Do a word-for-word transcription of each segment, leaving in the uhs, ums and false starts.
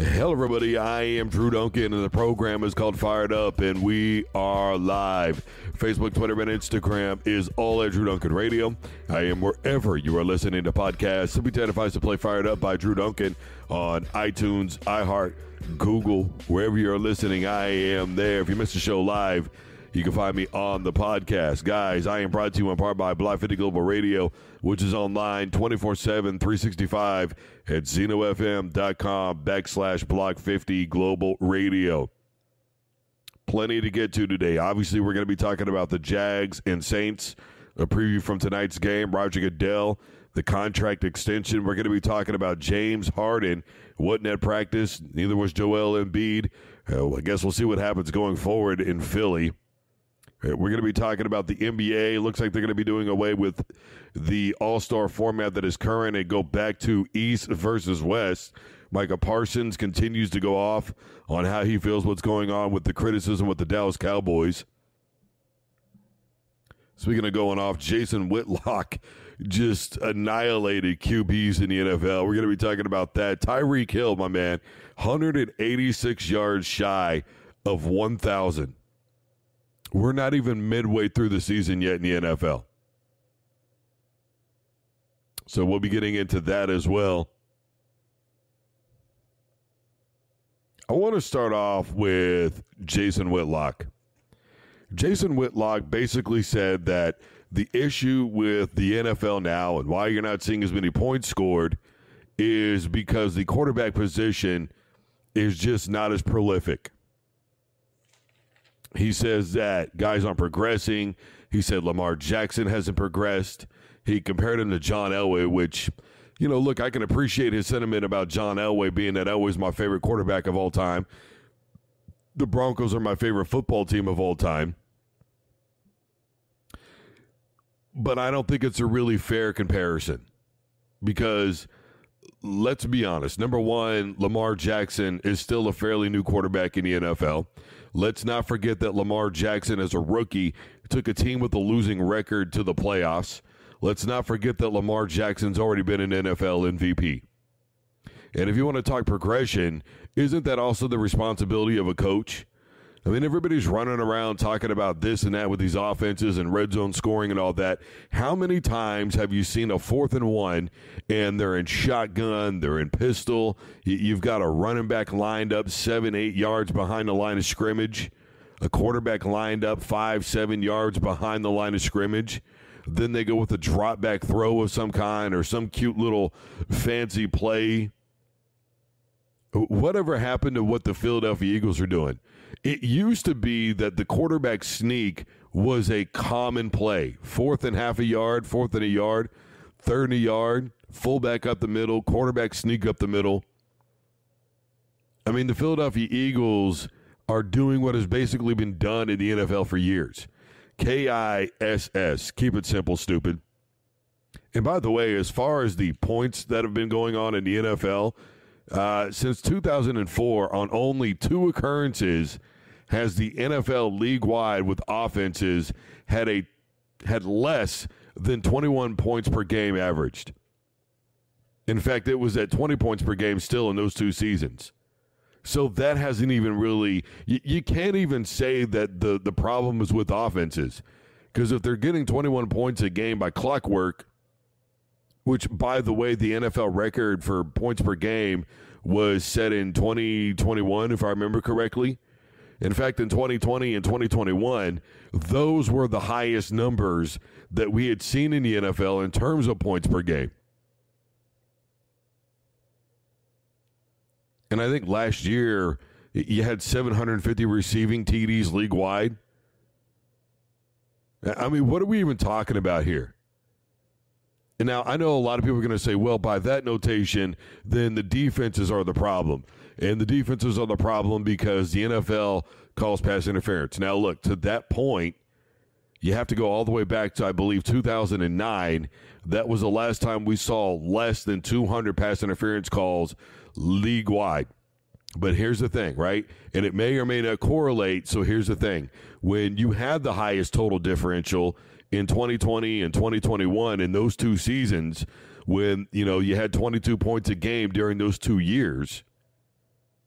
Hello, everybody. I am Drew Duncan, and the program is called Fired Up, and we are live. Facebook, Twitter, and Instagram is all at Drew Duncan Radio. I am wherever you are listening to podcasts. Simply identifies to play Fired Up by Drew Duncan on iTunes, iHeart, Google, wherever you're listening. I am there. If you missed the show live, you can find me on the podcast. Guys, I am brought to you in part by Block fifty Global Radio, which is online twenty-four seven, three sixty-five at zenofm.com backslash Block fifty Global Radio. Plenty to get to today. Obviously, we're going to be talking about the Jags and Saints, a preview from tonight's game, Roger Goodell, the contract extension. We're going to be talking about James Harden. Wasn't at practice. Neither was Joel Embiid. Uh, I guess we'll see what happens going forward in Philly. We're going to be talking about the N B A. Looks like they're going to be doing away with the all-star format that is current and go back to East versus West. Micah Parsons continues to go off on how he feels what's going on with the criticism with the Dallas Cowboys. Speaking of going off, Jason Whitlock just annihilated Q Bs in the N F L. We're going to be talking about that. Tyreek Hill, my man, one hundred eighty-six yards shy of one thousand. We're not even midway through the season yet in the N F L. So we'll be getting into that as well. I want to start off with Jason Whitlock. Jason Whitlock basically said that the issue with the N F L now and why you're not seeing as many points scored is because the quarterback position is just not as prolific. He says that guys aren't progressing. He said Lamar Jackson hasn't progressed. He compared him to John Elway, which, you know, look, I can appreciate his sentiment about John Elway, being that Elway's my favorite quarterback of all time. The Broncos are my favorite football team of all time. But I don't think it's a really fair comparison because, let's be honest, number one, Lamar Jackson is still a fairly new quarterback in the N F L. Let's not forget that Lamar Jackson, as a rookie, took a team with a losing record to the playoffs. Let's not forget that Lamar Jackson's already been an N F L M V P. And if you want to talk progression, isn't that also the responsibility of a coach? I mean, everybody's running around talking about this and that with these offenses and red zone scoring and all that. How many times have you seen a fourth and one and they're in shotgun, they're in pistol, you've got a running back lined up seven, eight yards behind the line of scrimmage, a quarterback lined up five, seven yards behind the line of scrimmage, then they go with a drop back throw of some kind or some cute little fancy play. Whatever happened to what the Philadelphia Eagles are doing? It used to be that the quarterback sneak was a common play. Fourth and half a yard, fourth and a yard, third and a yard, fullback up the middle, quarterback sneak up the middle. I mean, the Philadelphia Eagles are doing what has basically been done in the N F L for years. K I S S. Keep it simple, stupid. And by the way, as far as the points that have been going on in the N F L, Uh, since two thousand four, on only two occurrences has the N F L league-wide with offenses had a had less than twenty-one points per game averaged. In fact, it was at twenty points per game still in those two seasons. So that hasn't even really you, – you can't even say that the, the problem is with offenses, because if they're getting twenty-one points a game by clockwork, which, by the way, the N F L record for points per game was set in twenty twenty-one, if I remember correctly. In fact, in twenty twenty and twenty twenty-one, those were the highest numbers that we had seen in the N F L in terms of points per game. And I think last year, you had seven hundred fifty receiving T Ds league-wide. I mean, what are we even talking about here? And now, I know a lot of people are going to say, well, by that notation, then the defenses are the problem. And the defenses are the problem because the N F L calls pass interference. Now, look, to that point, you have to go all the way back to, I believe, two thousand nine. That was the last time we saw less than two hundred pass interference calls league-wide. But here's the thing, right? And it may or may not correlate, so here's the thing. When you had the highest total differential in twenty twenty and twenty twenty-one in those two seasons, when, you know, you had twenty-two points a game during those two years,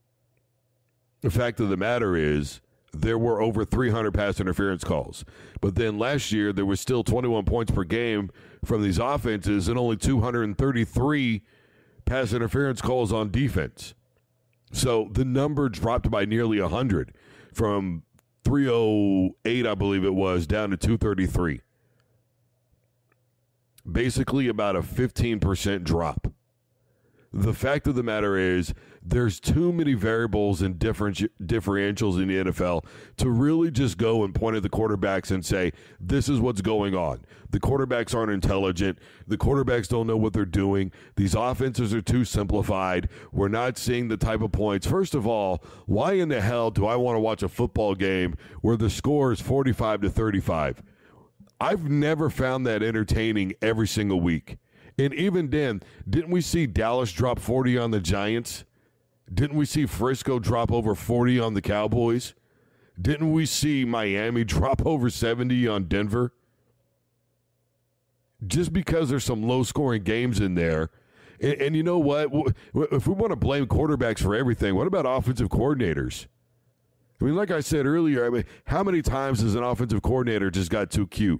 The fact of the matter is there were over three hundred pass interference calls. But then last year there was still twenty-one points per game from these offenses and only two hundred thirty-three pass interference calls on defense. So the number dropped by nearly one hundred from three oh eight, I believe it was, down to two thirty-three. Basically about a fifteen percent drop. The fact of the matter is there's too many variables and different differentials in the N F L to really just go and point at the quarterbacks and say, this is what's going on. The quarterbacks aren't intelligent. The quarterbacks don't know what they're doing. These offenses are too simplified. We're not seeing the type of points. First of all, why in the hell do I want to watch a football game where the score is forty-five to thirty-five? I've never found that entertaining every single week. And even then, didn't we see Dallas drop forty on the Giants? Didn't we see Frisco drop over forty on the Cowboys? Didn't we see Miami drop over seventy on Denver? Just because there's some low-scoring games in there. And, and you know what? If we want to blame quarterbacks for everything, what about offensive coordinators? I mean, like I said earlier, I mean, how many times has an offensive coordinator just got too cute?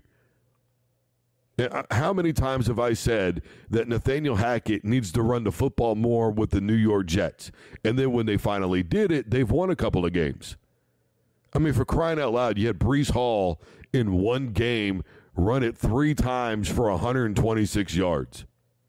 How many times have I said that Nathaniel Hackett needs to run the football more with the New York Jets? And then when they finally did it, they've won a couple of games. I mean, for crying out loud, you had Breece Hall in one game run it three times for one hundred twenty-six yards.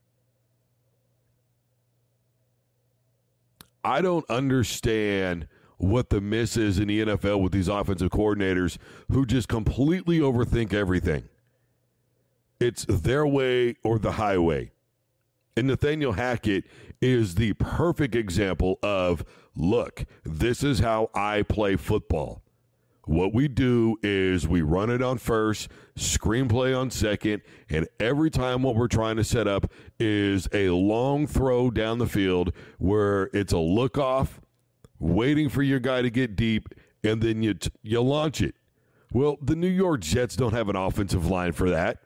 I don't understand what the miss is in the N F L with these offensive coordinators who just completely overthink everything. It's their way or the highway. And Nathaniel Hackett is the perfect example of, look, this is how I play football. What we do is we run it on first, screenplay on second, and every time what we're trying to set up is a long throw down the field where it's a look off, waiting for your guy to get deep, and then you t- you launch it. Well, the New York Jets don't have an offensive line for that.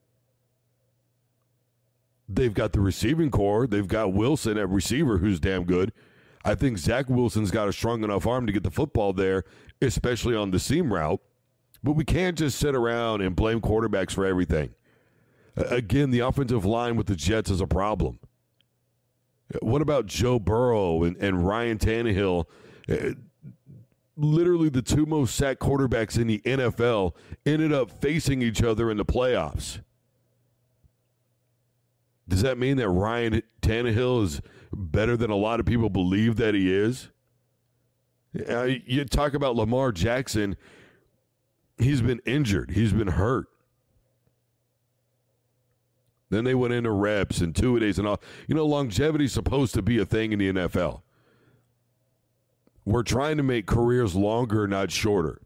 They've got the receiving core. They've got Wilson at receiver, who's damn good. I think Zach Wilson's got a strong enough arm to get the football there, especially on the seam route. But we can't just sit around and blame quarterbacks for everything. Again, the offensive line with the Jets is a problem. What about Joe Burrow and, and Ryan Tannehill? Literally the two most sacked quarterbacks in the N F L ended up facing each other in the playoffs. Does that mean that Ryan Tannehill is better than a lot of people believe that he is? Uh, you talk about Lamar Jackson. He's been injured. He's been hurt. Then they went into reps and two-a-days and all. You know, longevity is supposed to be a thing in the N F L. We're trying to make careers longer, not shorter.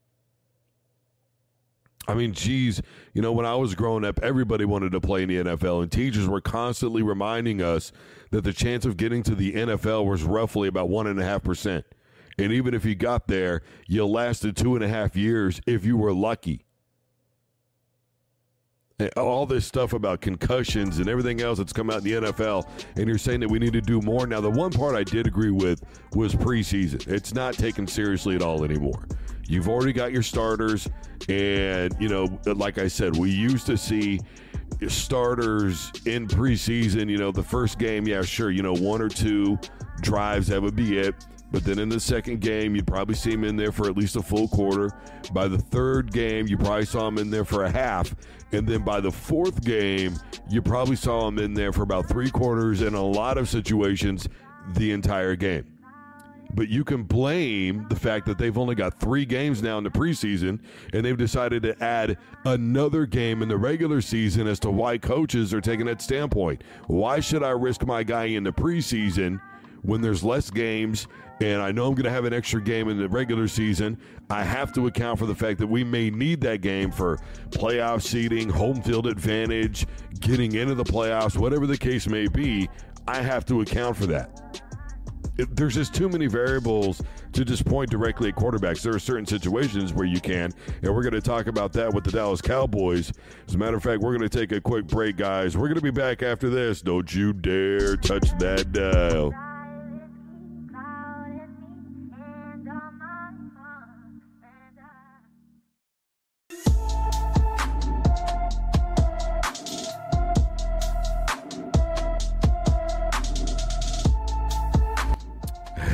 I mean, geez, you know, when I was growing up, everybody wanted to play in the N F L, and teachers were constantly reminding us that the chance of getting to the N F L was roughly about one point five percent. And even if you got there, you lasted two and a half years if you were lucky. And all this stuff about concussions and everything else that's come out in the N F L, and you're saying that we need to do more. Now, the one part I did agree with was preseason. It's not taken seriously at all anymore. You've already got your starters, and, you know, like I said, we used to see starters in preseason. You know, the first game, yeah, sure, you know, one or two drives, that would be it. But then in the second game, you'd probably see him in there for at least a full quarter. By the third game, you probably saw him in there for a half. And then by the fourth game, you probably saw him in there for about three quarters, in a lot of situations, the entire game. But you can blame the fact that they've only got three games now in the preseason, and they've decided to add another game in the regular season as to why coaches are taking that standpoint. Why should I risk my guy in the preseason when there's less games, and I know I'm going to have an extra game in the regular season? I have to account for the fact that we may need that game for playoff seeding, home field advantage, getting into the playoffs, whatever the case may be. I have to account for that. It, there's just too many variables to just point directly at quarterbacks. There are certain situations where you can, and we're going to talk about that with the Dallas Cowboys. As a matter of fact, we're going to take a quick break, guys. We're going to be back after this. Don't you dare touch that dial.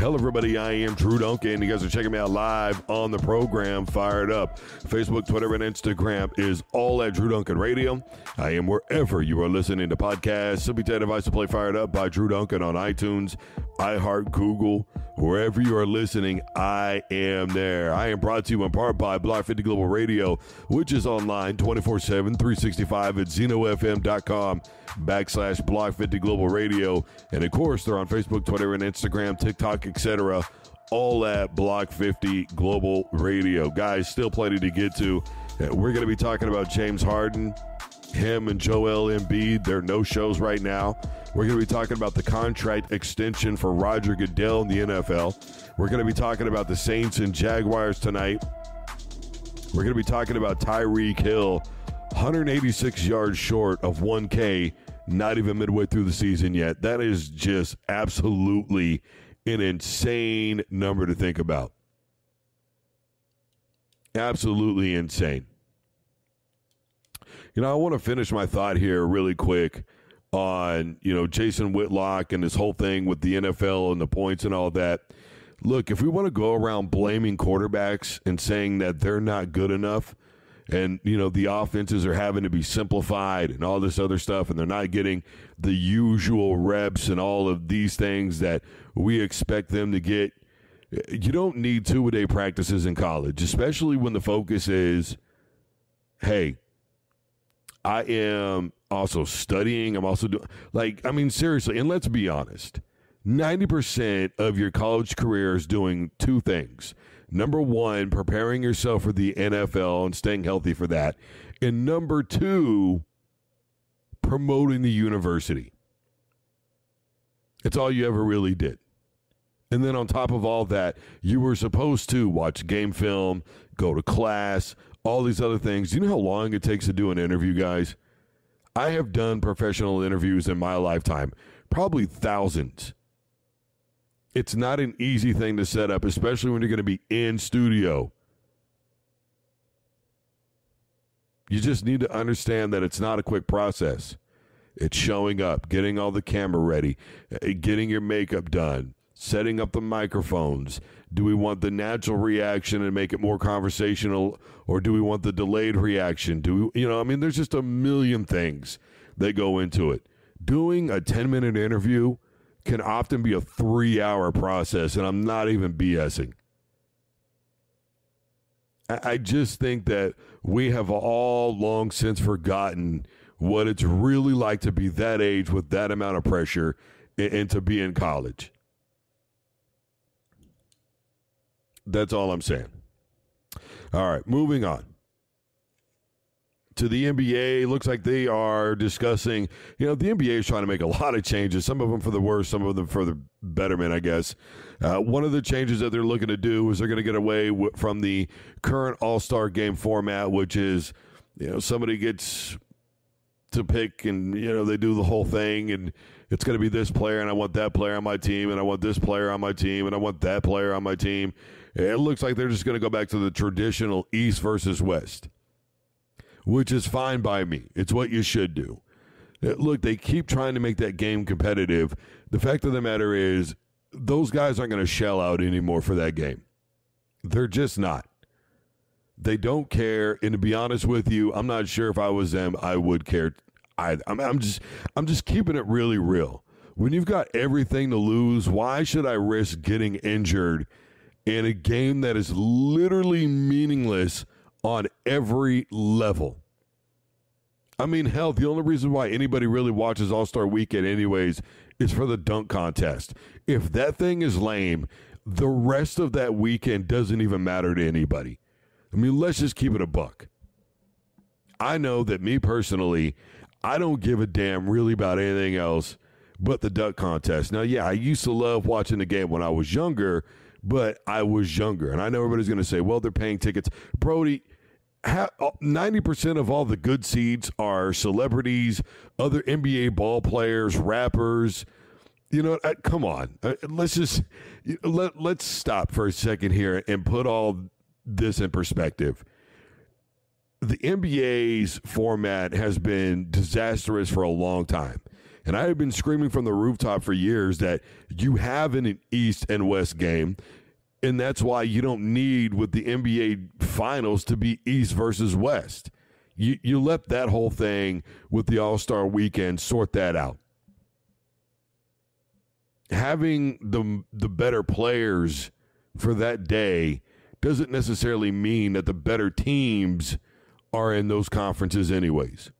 Hello, everybody. I am Drew Duncan. You guys are checking me out live on the program, Fired Up. Facebook, Twitter, and Instagram is all at Drew Duncan Radio. I am wherever you are listening to podcasts. Simply tell device to play Fired Up by Drew Duncan on iTunes, iHeart, Google. Wherever you are listening, I am there. I am brought to you in part by Block fifty Global Radio, which is online twenty-four seven, three sixty-five at zenofm.com backslash Block fifty Global Radio. And, of course, they're on Facebook, Twitter, and Instagram, TikTok, et cetera, all at Block fifty Global Radio. Guys, still plenty to get to. We're going to be talking about James Harden, him and Joel Embiid. There are no shows right now. We're going to be talking about the contract extension for Roger Goodell in the N F L. We're going to be talking about the Saints and Jaguars tonight. We're going to be talking about Tyreek Hill, one hundred eighty-six yards short of one K, not even midway through the season yet. That is just absolutely an insane number to think about. Absolutely insane. You know, I want to finish my thought here really quick on, you know, Jason Whitlock and this whole thing with the N F L and the points and all that. Look, if we want to go around blaming quarterbacks and saying that they're not good enough and, you know, the offenses are having to be simplified and all this other stuff and they're not getting the usual reps and all of these things that we expect them to get, you don't need two-a-day practices in college, especially when the focus is, hey, I am also studying. I'm also doing, like, I mean, seriously, and let's be honest, ninety percent of your college career is doing two things. Number one, preparing yourself for the N F L and staying healthy for that. And number two, promoting the university. It's all you ever really did. And then on top of all that, you were supposed to watch game film, go to class, all these other things. Do you know how long it takes to do an interview, guys? I have done professional interviews in my lifetime, probably thousands. It's not an easy thing to set up, especially when you're going to be in studio. You just need to understand that it's not a quick process. It's showing up, getting all the camera ready, getting your makeup done, setting up the microphones. Do we want the natural reaction and make it more conversational, or do we want the delayed reaction? Do we, you know, I mean, there's just a million things that go into it. Doing a ten-minute interview can often be a three-hour process, and I'm not even BSing. I, I just think that we have all long since forgotten what it's really like to be that age with that amount of pressure and, and to be in college. That's all I'm saying. All right, moving on to the N B A. Looks like they are discussing, you know, the N B A is trying to make a lot of changes, some of them for the worse, some of them for the betterment, I guess. Uh, one of the changes that they're looking to do is they're going to get away w- from the current All-Star game format, which is, you know, somebody gets to pick and, you know, they do the whole thing, and it's going to be this player, and I want that player on my team, and I want this player on my team, and I want that player on my team. It looks like they're just going to go back to the traditional East versus West, which is fine by me. It's what you should do. Look, they keep trying to make that game competitive. The fact of the matter is, those guys aren't going to shell out anymore for that game. They're just not. They don't care. And to be honest with you, I'm not sure if I was them, I would care. I, I'm, I'm just, I'm just keeping it really real. When you've got everything to lose, why should I risk getting injured in a game that is literally meaningless on every level? I mean, hell, the only reason why anybody really watches All-Star Weekend anyways is for the dunk contest. If that thing is lame, the rest of that weekend doesn't even matter to anybody. I mean, let's just keep it a buck. I know that me personally, I don't give a damn really about anything else but the dunk contest. Now, yeah, I used to love watching the game when I was younger, but I was younger. And I know everybody's going to say, well, they're paying tickets. Brody, ninety percent of all the good seats are celebrities, other N B A ball players, rappers. You know, come on. Let's just let, let's stop for a second here and put all this in perspective. The N B A's format has been disastrous for a long time. And I have been screaming from the rooftop for years that you have an East and West game, and that's why you don't need with the N B A Finals to be East versus West. You, you let that whole thing with the All-Star Weekend sort that out. Having the the better players for that day doesn't necessarily mean that the better teams are in those conferences anyways.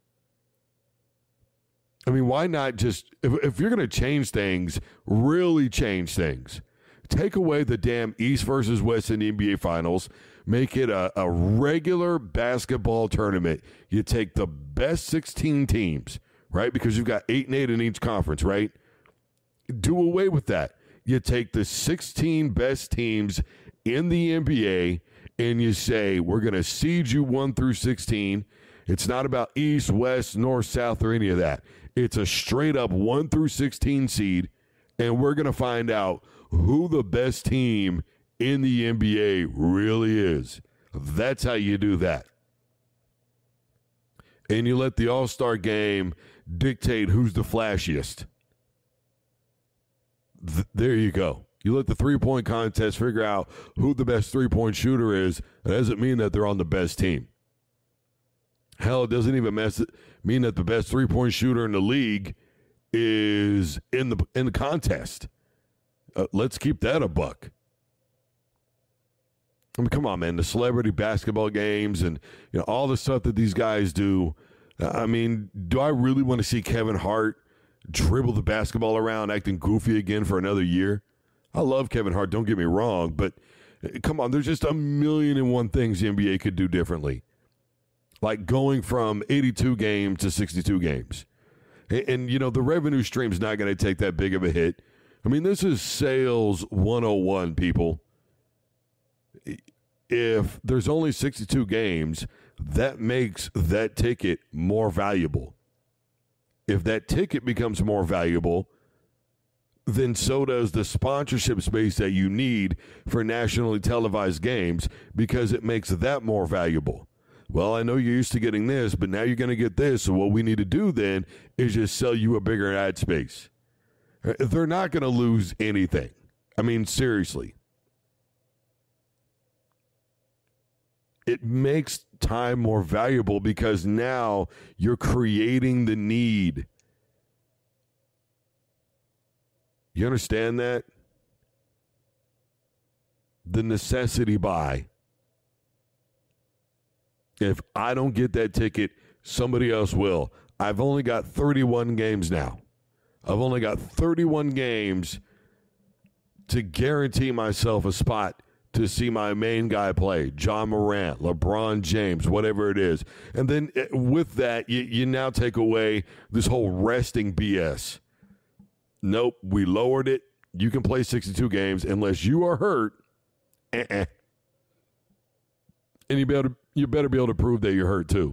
I mean, why not just, if, if you're going to change things, really change things. Take away the damn East versus West in the N B A Finals. Make it a, a regular basketball tournament. You take the best sixteen teams, right? Because you've got eight and eight in each conference, right? Do away with that. You take the sixteen best teams in the N B A and you say, we're going to seed you one through sixteen. It's not about East, West, North, South, or any of that. It's a straight up one through sixteen seed, and we're going to find out who the best team in the N B A really is. That's how you do that. And you let the All-Star game dictate who's the flashiest. Th- there you go. You let the three-point contest figure out who the best three-point shooter is. That doesn't mean that they're on the best team. Hell, it doesn't even mess it, mean that the best three-point shooter in the league is in the in the contest. Uh, let's keep that a buck. I mean, come on, man. The celebrity basketball games and you know all the stuff that these guys do. I mean, do I really want to see Kevin Hart dribble the basketball around acting goofy again for another year? I love Kevin Hart, don't get me wrong, but come on, there's just a million and one things the N B A could do differently. Like going from eighty-two games to sixty-two games. And, and you know, the revenue stream's not going to take that big of a hit. I mean, this is sales one oh one, people. If there's only sixty-two games, that makes that ticket more valuable. If that ticket becomes more valuable, then so does the sponsorship space that you need for nationally televised games because it makes that more valuable. Well, I know you're used to getting this, but now you're going to get this. So what we need to do then is just sell you a bigger ad space. They're not going to lose anything. I mean, seriously. It makes time more valuable because now you're creating the need. You understand that? The necessity buy. If I don't get that ticket, somebody else will. I've only got thirty-one games now. I've only got thirty-one games to guarantee myself a spot to see my main guy play, John Morant, LeBron James, whatever it is. And then with that, you, you now take away this whole resting B S. Nope, we lowered it. You can play sixty-two games unless you are hurt. Uh-uh. And you better, you better be able to prove that you're hurt too.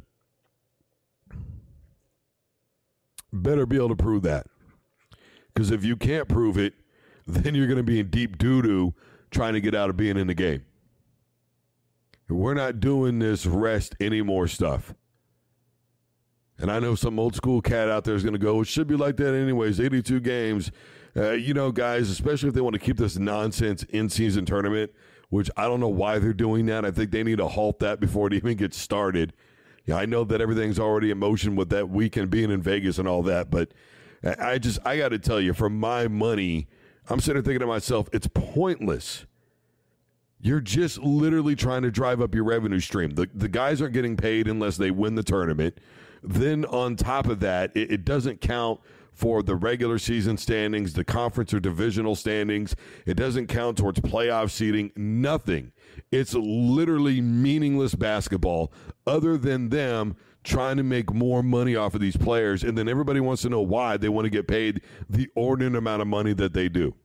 Better be able to prove that. Because if you can't prove it, then you're going to be in deep doo-doo trying to get out of being in the game. We're not doing this rest anymore stuff. And I know some old school cat out there is going to go, it should be like that anyways, eighty-two games. Uh, you know, guys, especially if they want to keep this nonsense in-season tournament, which I don't know why they're doing that. I think they need to halt that before it even gets started. Yeah, I know that everything's already in motion with that weekend being in Vegas and all that, but I just, I got to tell you, for my money, I'm sitting there thinking to myself, it's pointless. You're just literally trying to drive up your revenue stream. The, the guys aren't getting paid unless they win the tournament. Then on top of that, it, it doesn't count for the regular season standings, the conference or divisional standings. It doesn't count towards playoff seeding, nothing. It's literally meaningless basketball other than them trying to make more money off of these players. And then everybody wants to know why they want to get paid the ordinary amount of money that they do.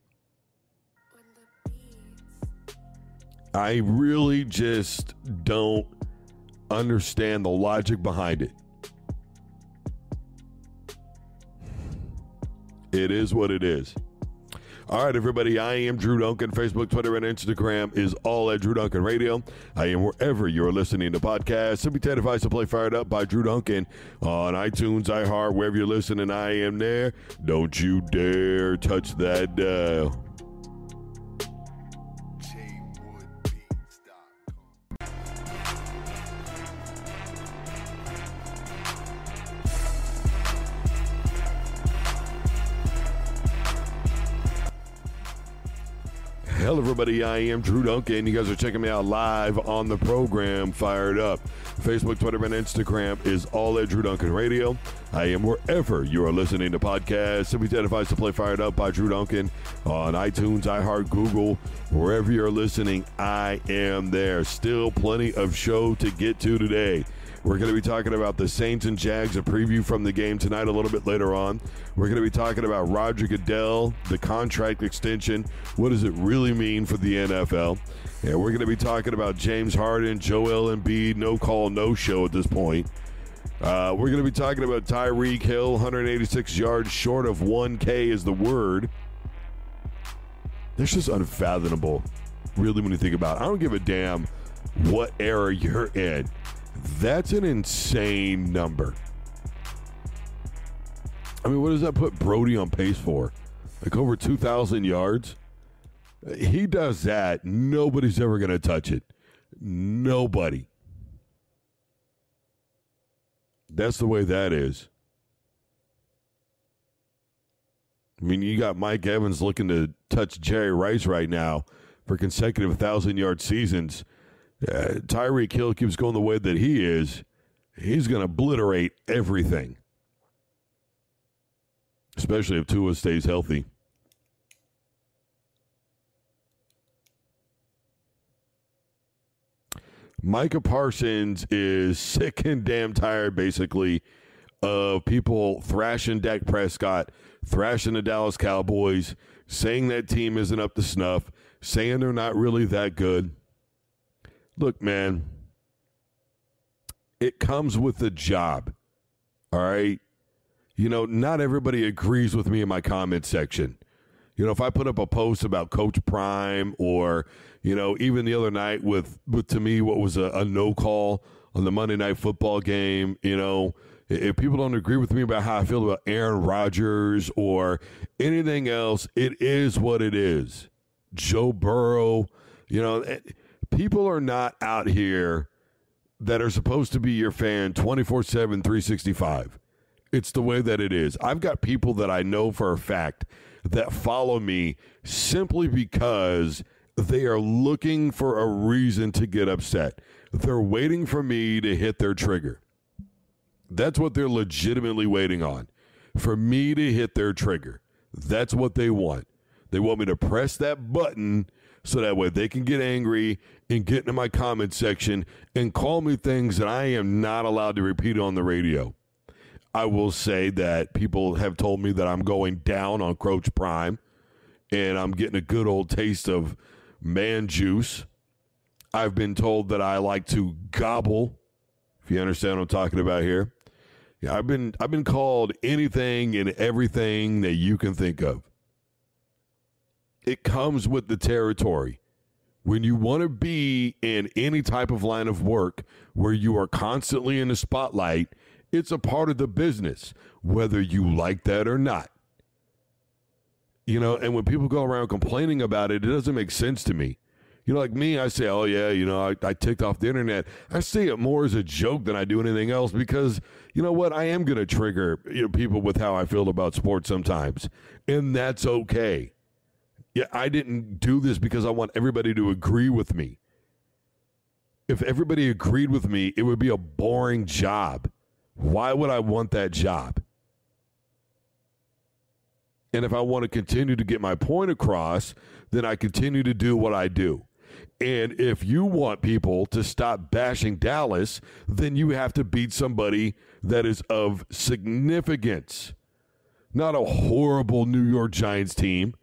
I really just don't understand the logic behind it. It is what it is. All right, everybody, I am Drew Duncan. Facebook, Twitter, and Instagram is all at Drew Duncan Radio. I am wherever you're listening to podcasts. Simply ten device to play Fired Up by Drew Duncan on iTunes, iHeart, wherever you're listening. I am there. Don't you dare touch that dial. Hello, everybody. I am Drew Duncan. You guys are checking me out live on the program Fired Up. Facebook, Twitter, and Instagram is all at Drew Duncan Radio. I am wherever you are listening to podcasts. Simply ten device to play Fired Up by Drew Duncan on iTunes, iHeart, Google, wherever you're listening. I am there. Still plenty of show to get to today. We're going to be talking about the Saints and Jags, a preview from the game tonight a little bit later on. We're going to be talking about Roger Goodell, the contract extension. What does it really mean for the N F L? And we're going to be talking about James Harden, Joel Embiid, no call, no show at this point. Uh, we're going to be talking about Tyreek Hill, one hundred eighty-six yards short of one K is the word. That's just unfathomable, really, when you think about it. I don't give a damn what era you're in. That's an insane number. I mean, what does that put Brody on pace for? Like over two thousand yards? He does that. Nobody's ever going to touch it. Nobody. That's the way that is. I mean, you got Mike Evans looking to touch Jerry Rice right now for consecutive one thousand-yard seasons. Uh, Tyreek Hill keeps going the way that he is, he's going to obliterate everything, especially if Tua stays healthy. Micah Parsons is sick and damn tired, basically, of people thrashing Dak Prescott, thrashing the Dallas Cowboys, saying that team isn't up to snuff, saying they're not really that good. Look, man, it comes with the job, all right? You know, not everybody agrees with me in my comment section. You know, if I put up a post about Coach Prime or, you know, even the other night with, with to me, what was a, a no call on the Monday Night Football game, you know, if people don't agree with me about how I feel about Aaron Rodgers or anything else, it is what it is. Joe Burrow, you know, it, people are not out here that are supposed to be your fan twenty-four seven, three sixty-five. It's the way that it is. I've got people that I know for a fact that follow me simply because they are looking for a reason to get upset. They're waiting for me to hit their trigger. That's what they're legitimately waiting on, for me to hit their trigger. That's what they want. They want me to press that button so that way they can get angry and get into my comment section and call me things that I am not allowed to repeat on the radio. I will say that people have told me that I'm going down on Coach Prime and I'm getting a good old taste of man juice. I've been told that I like to gobble, if you understand what I'm talking about here. Yeah, I've been I've been called anything and everything that you can think of. It comes with the territory. When you want to be in any type of line of work where you are constantly in the spotlight, it's a part of the business, whether you like that or not. You know, and when people go around complaining about it, it doesn't make sense to me. You know, like me, I say, oh, yeah, you know, I, I ticked off the internet. I see it more as a joke than I do anything else because, you know what, I am going to trigger you know, people with how I feel about sports sometimes, and that's okay. Yeah, I didn't do this because I want everybody to agree with me. If everybody agreed with me, it would be a boring job. Why would I want that job? And if I want to continue to get my point across, then I continue to do what I do. And if you want people to stop bashing Dallas, then you have to beat somebody that is of significance. Not a horrible New York Giants team.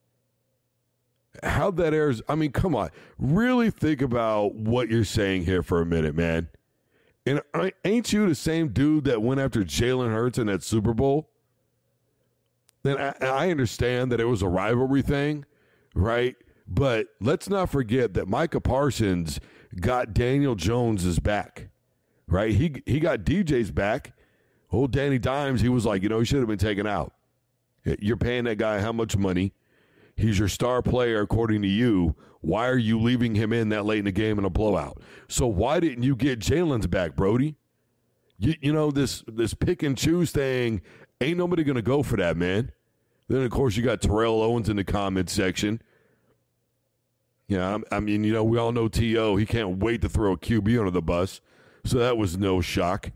How'd that air? I mean, come on. Really think about what you're saying here for a minute, man. And ain't you the same dude that went after Jalen Hurts in that Super Bowl? And I, I understand that it was a rivalry thing, right? But let's not forget that Micah Parsons got Daniel Jones's back, right? He he got D J's back. Old Danny Dimes, he was like, you know, he should have been taken out. You're paying that guy how much money? He's your star player according to you. Why are you leaving him in that late in the game in a blowout? So why didn't you get Jalen's back, Brody? You, you know, this this pick and choose thing, ain't nobody going to go for that, man. Then, of course, you got Terrell Owens in the comment section. Yeah, I mean, you know, we all know T O. He can't wait to throw a Q B under the bus. So that was no shock.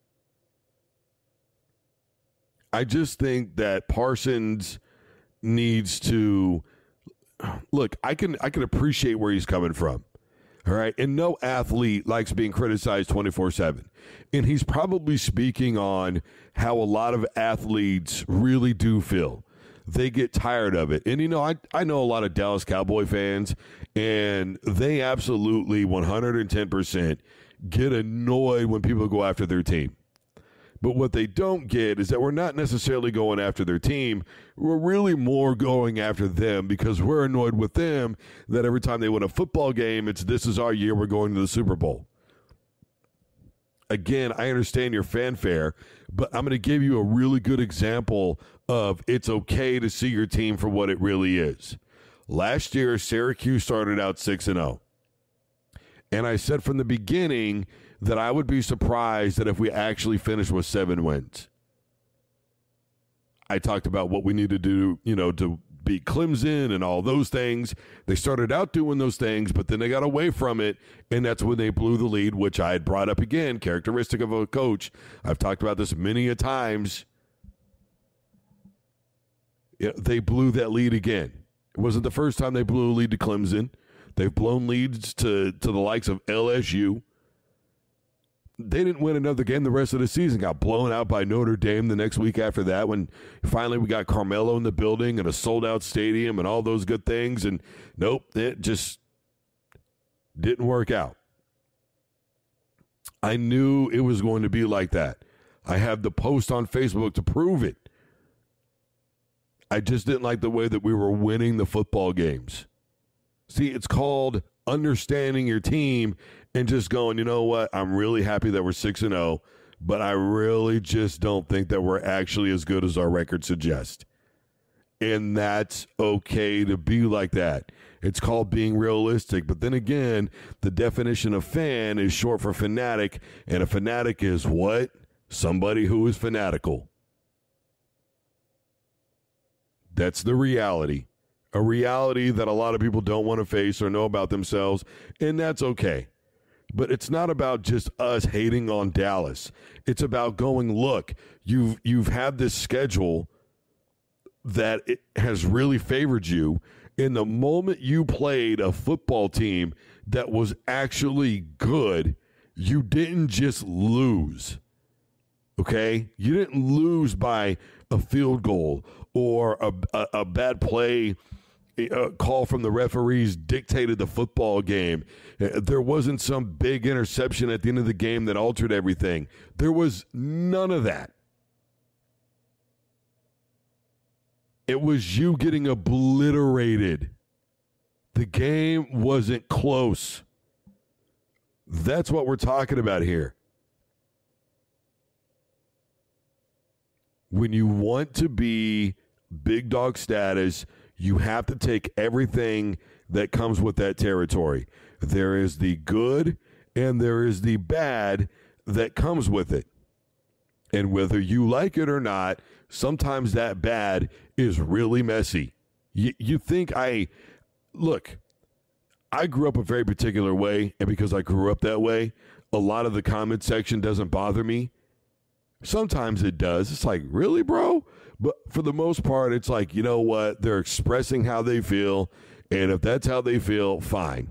I just think that Parsons needs to look, I can I can appreciate where he's coming from. All right. And no athlete likes being criticized twenty-four seven. And he's probably speaking on how a lot of athletes really do feel. They get tired of it. And, you know, I, I know a lot of Dallas Cowboy fans, and they absolutely one hundred ten percent get annoyed when people go after their team. But what they don't get is that we're not necessarily going after their team. We're really more going after them because we're annoyed with them that every time they win a football game, it's this is our year, we're going to the Super Bowl. Again, I understand your fanfare, but I'm going to give you a really good example of it's okay to see your team for what it really is. Last year, Syracuse started out six and oh. And I said from the beginning that I would be surprised that if we actually finished with seven wins. I talked about what we need to do, you know, to beat Clemson and all those things. They started out doing those things, but then they got away from it, and that's when they blew the lead, which I had brought up again, characteristic of a coach. I've talked about this many a times. You know, they blew that lead again. It wasn't the first time they blew a lead to Clemson. They've blown leads to, to the likes of L S U. They didn't win another game the rest of the season. Got blown out by Notre Dame the next week after that when finally we got Carmelo in the building and a sold-out stadium and all those good things. And nope, it just didn't work out. I knew it was going to be like that. I have the post on Facebook to prove it. I just didn't like the way that we were winning the football games. See, it's called understanding your team and just going, you know what, I'm really happy that we're six and oh, but I really just don't think that we're actually as good as our record suggests. And that's okay to be like that. It's called being realistic. But then again, the definition of fan is short for fanatic, and a fanatic is what? Somebody who is fanatical. That's the reality. A reality that a lot of people don't want to face or know about themselves, and that's okay. But it's not about just us hating on Dallas. It's about going, look, you've you've had this schedule that it has really favored you. In the moment you played a football team that was actually good, you didn't just lose. Okay? You didn't lose by a field goal or a, a, a bad play. A call from the referees dictated the football game. There wasn't some big interception at the end of the game that altered everything. There was none of that. It was you getting obliterated. The game wasn't close. That's what we're talking about here. When you want to be big dog status, you have to take everything that comes with that territory. There is the good and there is the bad that comes with it. And whether you like it or not, sometimes that bad is really messy. You, you think I, look, I grew up a very particular way, and because I grew up that way, a lot of the comment section doesn't bother me. Sometimes it does. It's like, really, bro? But for the most part, it's like, you know what? They're expressing how they feel, and if that's how they feel, fine.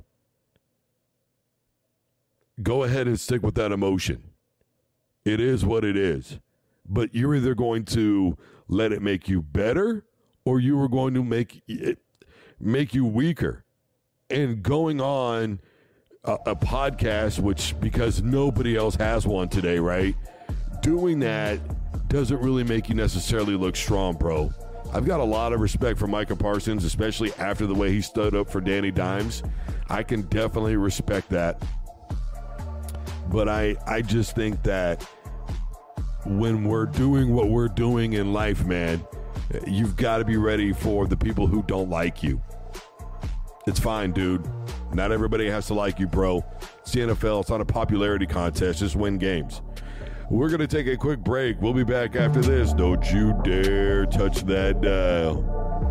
Go ahead and stick with that emotion. It is what it is. But you're either going to let it make you better, or you are going to make it make you weaker. And going on a, a podcast, which because nobody else has one today, right? Doing that doesn't really make you necessarily look strong, bro. I've got a lot of respect for Micah Parsons, especially after the way he stood up for Danny Dimes. I can definitely respect that. But I, I just think that when we're doing what we're doing in life, man, you've got to be ready for the people who don't like you. It's fine, dude. Not everybody has to like you, bro. It's the N F L. It's not a popularity contest. Just win games. We're going to take a quick break. We'll be back after this. Don't you dare touch that dial.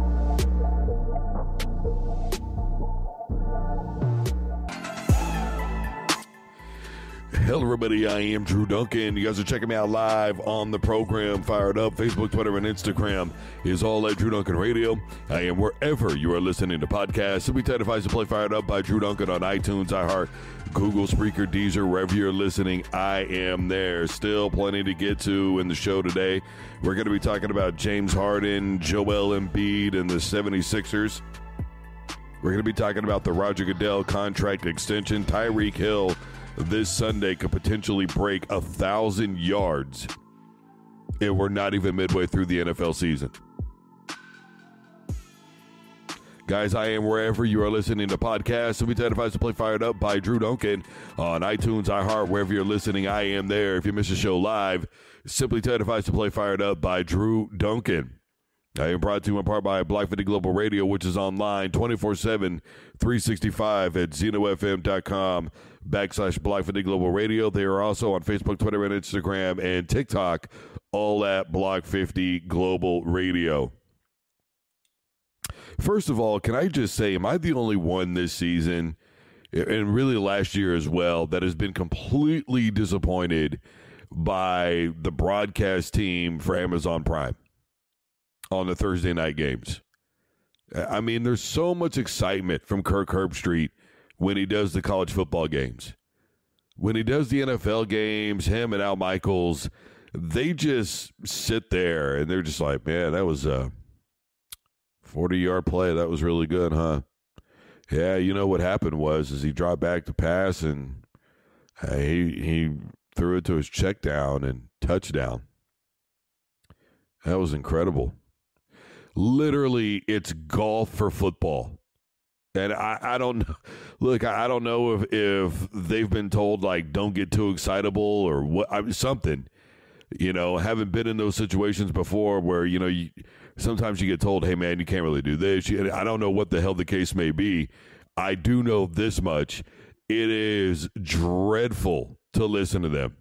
Hello, everybody. I am Drew Duncan. You guys are checking me out live on the program. Fired Up. Facebook, Twitter, and Instagram is all at Drew Duncan Radio. I am wherever you are listening to podcasts. So we advice to play Fired Up by Drew Duncan on iTunes, iHeart, Google, Spreaker, Deezer, wherever you're listening. I am there. Still plenty to get to in the show today. We're going to be talking about James Harden, Joel Embiid, and the seventy-sixers. We're going to be talking about the Roger Goodell contract extension. Tyreek Hill this Sunday could potentially break a thousand yards and we're not even midway through the N F L season. Guys, I am wherever you are listening to podcasts. So we advice to play Fired Up by Drew Duncan on iTunes, iHeart, wherever you're listening. I am there. If you miss the show live, simply advice to play Fired Up by Drew Duncan. I am brought to you in part by Black fifty Global Radio, which is online twenty-four seven, three sixty-five at zeno f m dot com backslash Black fifty Global Radio. They are also on Facebook, Twitter, and Instagram, and TikTok, all at Block fifty Global Radio. First of all, can I just say, am I the only one this season, and really last year as well, that has been completely disappointed by the broadcast team for Amazon Prime on the Thursday night games? I mean, there's so much excitement from Kirk Herbstreit when he does the college football games. When he does the N F L games, him and Al Michaels, they just sit there and they're just like, man, that was a forty-yard play. That was really good, huh? Yeah, you know what happened was is he dropped back to pass and uh, he, he threw it to his check down and touchdown. That was incredible. Literally, it's golf for football. And I, I don't look, I don't know if, if they've been told, like, don't get too excitable or what, I mean, something. You know, haven't been in those situations before where, you know, you, sometimes you get told, hey, man, you can't really do this. I don't know what the hell the case may be. I do know this much. It is dreadful to listen to them.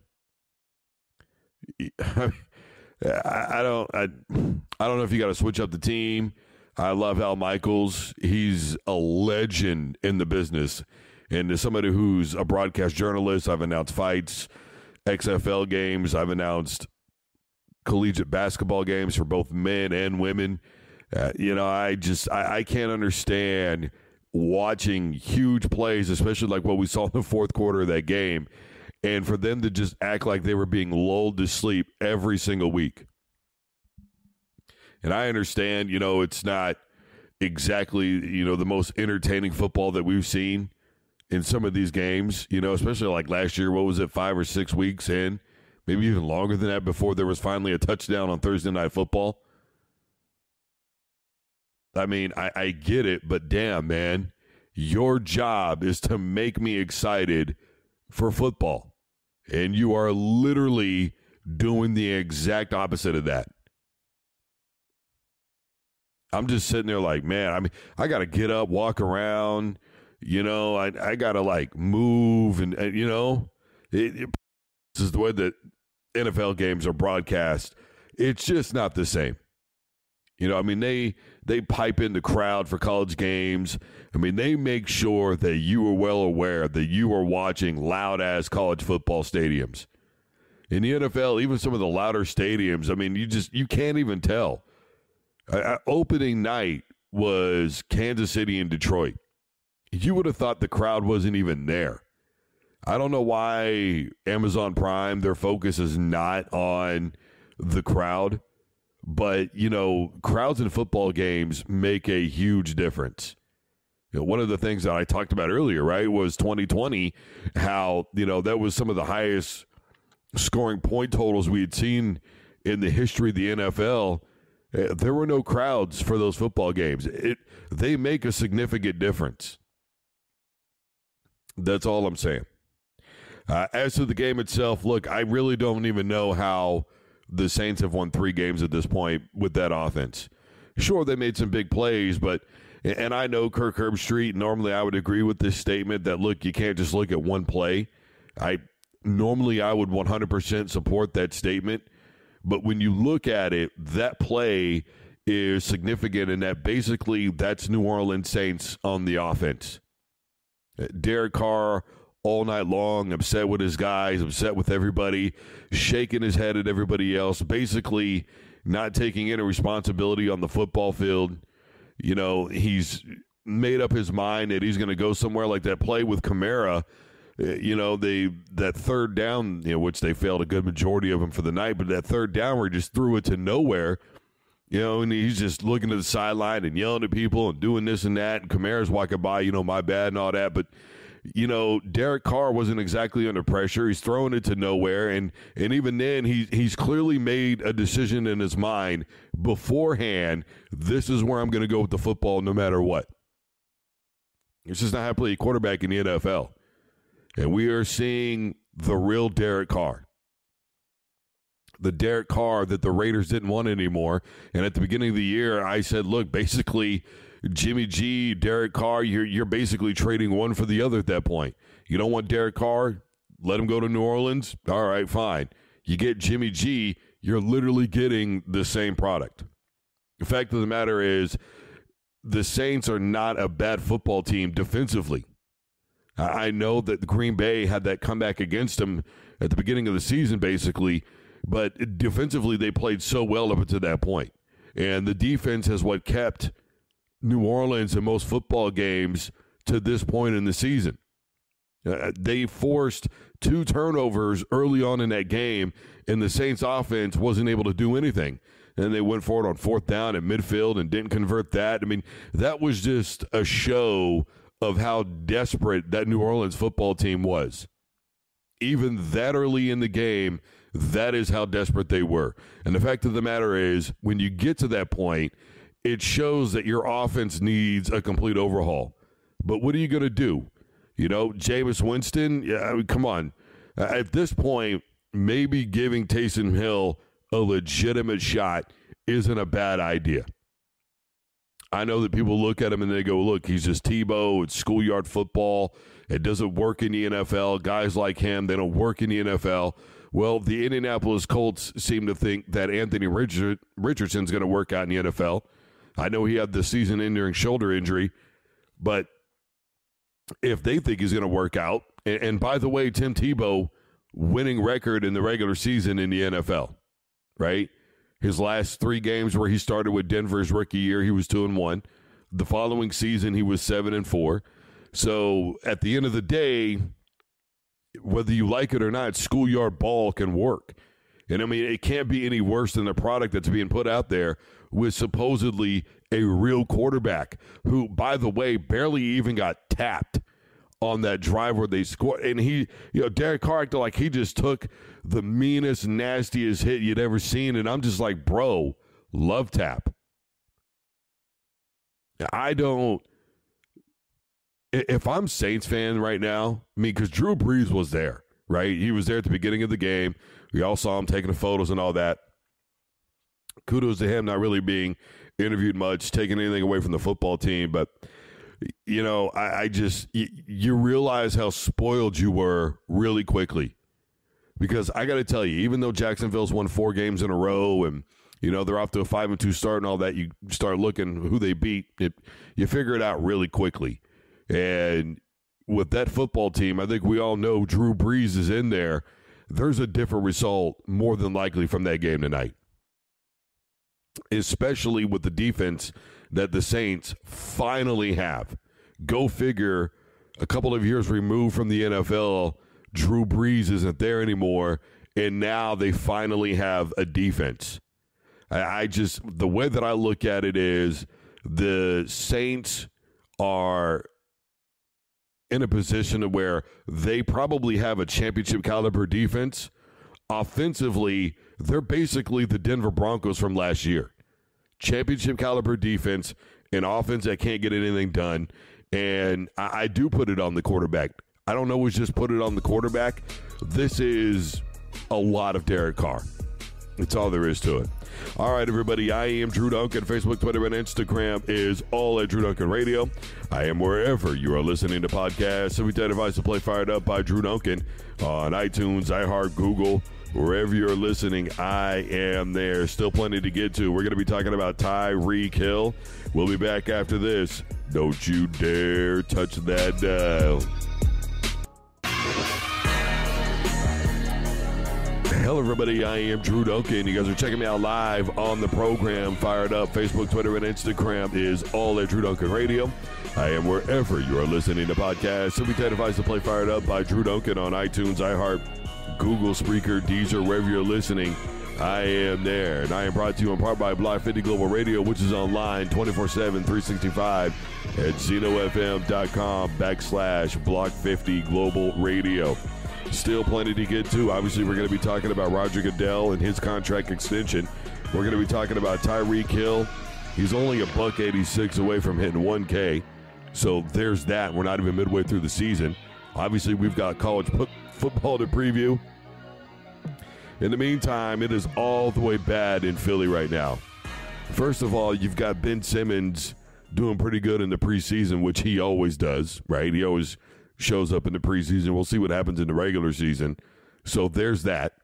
I, I don't I, I don't know if you got to switch up the team. I love Al Michaels. He's a legend in the business. And as somebody who's a broadcast journalist, I've announced fights, X F L games. I've announced collegiate basketball games for both men and women. Uh, you know, I just I, I can't understand watching huge plays, especially like what we saw in the fourth quarter of that game, and for them to just act like they were being lulled to sleep every single week. And I understand, you know, it's not exactly, you know, the most entertaining football that we've seen in some of these games, you know, especially like last year, what was it, five or six weeks in, maybe even longer than that before there was finally a touchdown on Thursday Night Football. I mean, I, I get it, but damn, man, your job is to make me excited for football. And you are literally doing the exact opposite of that. I'm just sitting there like, man, I mean, I got to get up, walk around, you know, I I got to like move and, and you know, it, it, this is the way that N F L games are broadcast. It's just not the same. You know, I mean, they they pipe in the crowd for college games. I mean, they make sure that you are well aware that you are watching loud-ass college football stadiums. In the N F L, even some of the louder stadiums, I mean, you just, you can't even tell. Uh, opening night was Kansas City and Detroit. You would have thought the crowd wasn't even there. I don't know why Amazon Prime, their focus is not on the crowd. But, you know, crowds in football games make a huge difference. You know, one of the things that I talked about earlier, right, was twenty twenty, how, you know, that was some of the highest scoring point totals we had seen in the history of the N F L. Uh, There were no crowds for those football games. It they make a significant difference. That's all I'm saying. Uh, as to the game itself, look, I really don't even know how the Saints have won three games at this point with that offense. Sure, they made some big plays, but and I know Kirk Herbstreit, normally I would agree with this statement that, look, you can't just look at one play. I normally I would one hundred percent support that statement, but when you look at it, that play is significant in that basically that's New Orleans Saints on the offense. Derek Carr all night long, upset with his guys, upset with everybody, shaking his head at everybody else, basically not taking any responsibility on the football field. You know, he's made up his mind that he's going to go somewhere like that play with Kamara. You know, they that third down, you know, which they failed a good majority of them for the night, but that third down where he just threw it to nowhere, you know, and he's just looking to the sideline and yelling at people and doing this and that, and Kamara's walking by, you know, my bad and all that, but you know, Derek Carr wasn't exactly under pressure. He's throwing it to nowhere, and and even then, he he's clearly made a decision in his mind beforehand. This is where I'm going to go with the football, no matter what. It's just not how to play a quarterback in the N F L, and we are seeing the real Derek Carr, the Derek Carr that the Raiders didn't want anymore. And at the beginning of the year, I said, look, basically, Jimmy G, Derek Carr, you're you're basically trading one for the other at that point. You don't want Derek Carr, let him go to New Orleans. All right, fine. You get Jimmy G, you're literally getting the same product. The fact of the matter is, the Saints are not a bad football team defensively. I know that Green Bay had that comeback against them at the beginning of the season, basically, but defensively they played so well up until that point. And the defense is what kept New Orleans in most football games to this point in the season. Uh, they forced two turnovers early on in that game, and the Saints offense wasn't able to do anything. And they went for it on fourth down at midfield and didn't convert that. I mean, that was just a show of how desperate that New Orleans football team was. Even that early in the game, that is how desperate they were. And the fact of the matter is, when you get to that point, it shows that your offense needs a complete overhaul. But what are you going to do? You know, Jameis Winston, yeah, I mean, come on. Uh, at this point, maybe giving Taysom Hill a legitimate shot isn't a bad idea. I know that people look at him and they go, look, he's just Tebow. It's schoolyard football. It doesn't work in the N F L. Guys like him, they don't work in the N F L. Well, the Indianapolis Colts seem to think that Anthony Richard, Richardson's going to work out in the N F L. I know he had the season-ending shoulder injury, but if they think he's going to work out, and, and by the way, Tim Tebow, winning record in the regular season in the N F L, right? His last three games where he started with Denver's rookie year, he was two and one. The following season, he was seven and four. So at the end of the day, whether you like it or not, schoolyard ball can work. And I mean, it can't be any worse than the product that's being put out there with supposedly a real quarterback who, by the way, barely even got tapped on that drive where they scored. And he, you know, Derek Carr acted like he just took the meanest, nastiest hit you'd ever seen. And I'm just like, bro, love tap. I don't, if I'm Saints fan right now, I mean, because Drew Brees was there, right? He was there at the beginning of the game. We all saw him taking the photos and all that. Kudos to him not really being interviewed much, taking anything away from the football team. But, you know, I, I just, you, you realize how spoiled you were really quickly. Because I got to tell you, even though Jacksonville's won four games in a row and, you know, they're off to a five and two start and all that, you start looking who they beat, it, you figure it out really quickly. And with that football team, I think we all know Drew Brees is in there. There's a different result more than likely from that game tonight, especially with the defense that the Saints finally have. Go figure, a couple of years removed from the N F L, Drew Brees isn't there anymore, and now they finally have a defense. I, I just, the way that I look at it is the Saints are in a position where they probably have a championship caliber defense. Offensively, they're basically the Denver Broncos from last year. championship caliber defense, an offense that can't get anything done. And I, I do put it on the quarterback. I don't always just put it on the quarterback. This is a lot of Derek Carr. That's all there is to it. All right, everybody, I am Drew Duncan. Facebook, Twitter, and Instagram is all at Drew Duncan Radio. I am wherever you are listening to podcasts. Every day device to play Fired Up by Drew Duncan on iTunes, iHeart, Google, wherever you're listening. I am there. Still plenty to get to. We're going to be talking about Tyreek Hill. We'll be back after this. Don't you dare touch that dial. Hello, everybody. I am Drew Duncan. You guys are checking me out live on the program. Fired Up. Facebook, Twitter, and Instagram is all at Drew Duncan Radio. I am wherever you are listening to podcasts. So we device to play Fired Up by Drew Duncan on iTunes, iHeart, Google, Spreaker, Deezer, wherever you're listening. I am there. And I am brought to you in part by Block fifty Global Radio, which is online twenty-four seven, three sixty-five at zenofm.com backslash Block fifty Global Radio. Still plenty to get to. Obviously, we're going to be talking about Roger Goodell and his contract extension. We're going to be talking about Tyreek Hill. He's only a buck eighty-six away from hitting one K. So there's that. We're not even midway through the season. Obviously, we've got college p- football to preview. In the meantime, it is all the way bad in Philly right now. First of all, you've got Ben Simmons doing pretty good in the preseason, which he always does, right? He always shows up in the preseason. We'll see what happens in the regular season. So there's that.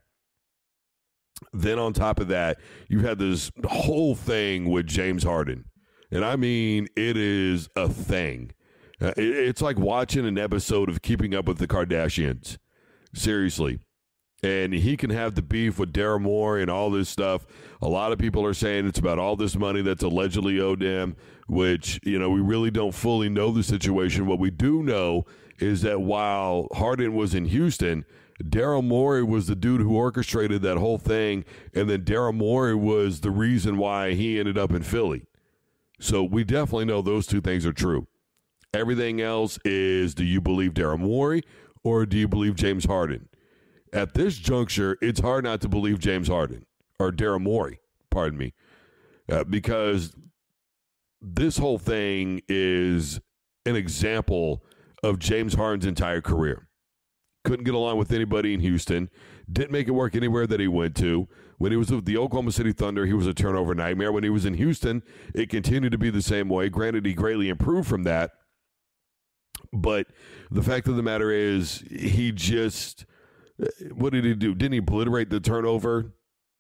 Then on top of that, you had this whole thing with James Harden. And I mean, it is a thing. Uh, it, it's like watching an episode of Keeping Up with the Kardashians. Seriously. And he can have the beef with Daryl Moore and all this stuff. A lot of people are saying it's about all this money that's allegedly owed him, which, you know, we really don't fully know the situation. What we do know is that while Harden was in Houston, Daryl Morey was the dude who orchestrated that whole thing, and then Daryl Morey was the reason why he ended up in Philly. So we definitely know those two things are true. Everything else is, do you believe Daryl Morey or do you believe James Harden? At this juncture, it's hard not to believe James Harden, or Daryl Morey, pardon me, uh, because this whole thing is an example of James Harden's entire career. Couldn't get along with anybody in Houston. Didn't make it work anywhere that he went to. When he was with the Oklahoma City Thunder, he was a turnover nightmare. When he was in Houston, it continued to be the same way. Granted, he greatly improved from that. But the fact of the matter is, he just, what did he do? Didn't he obliterate the turnover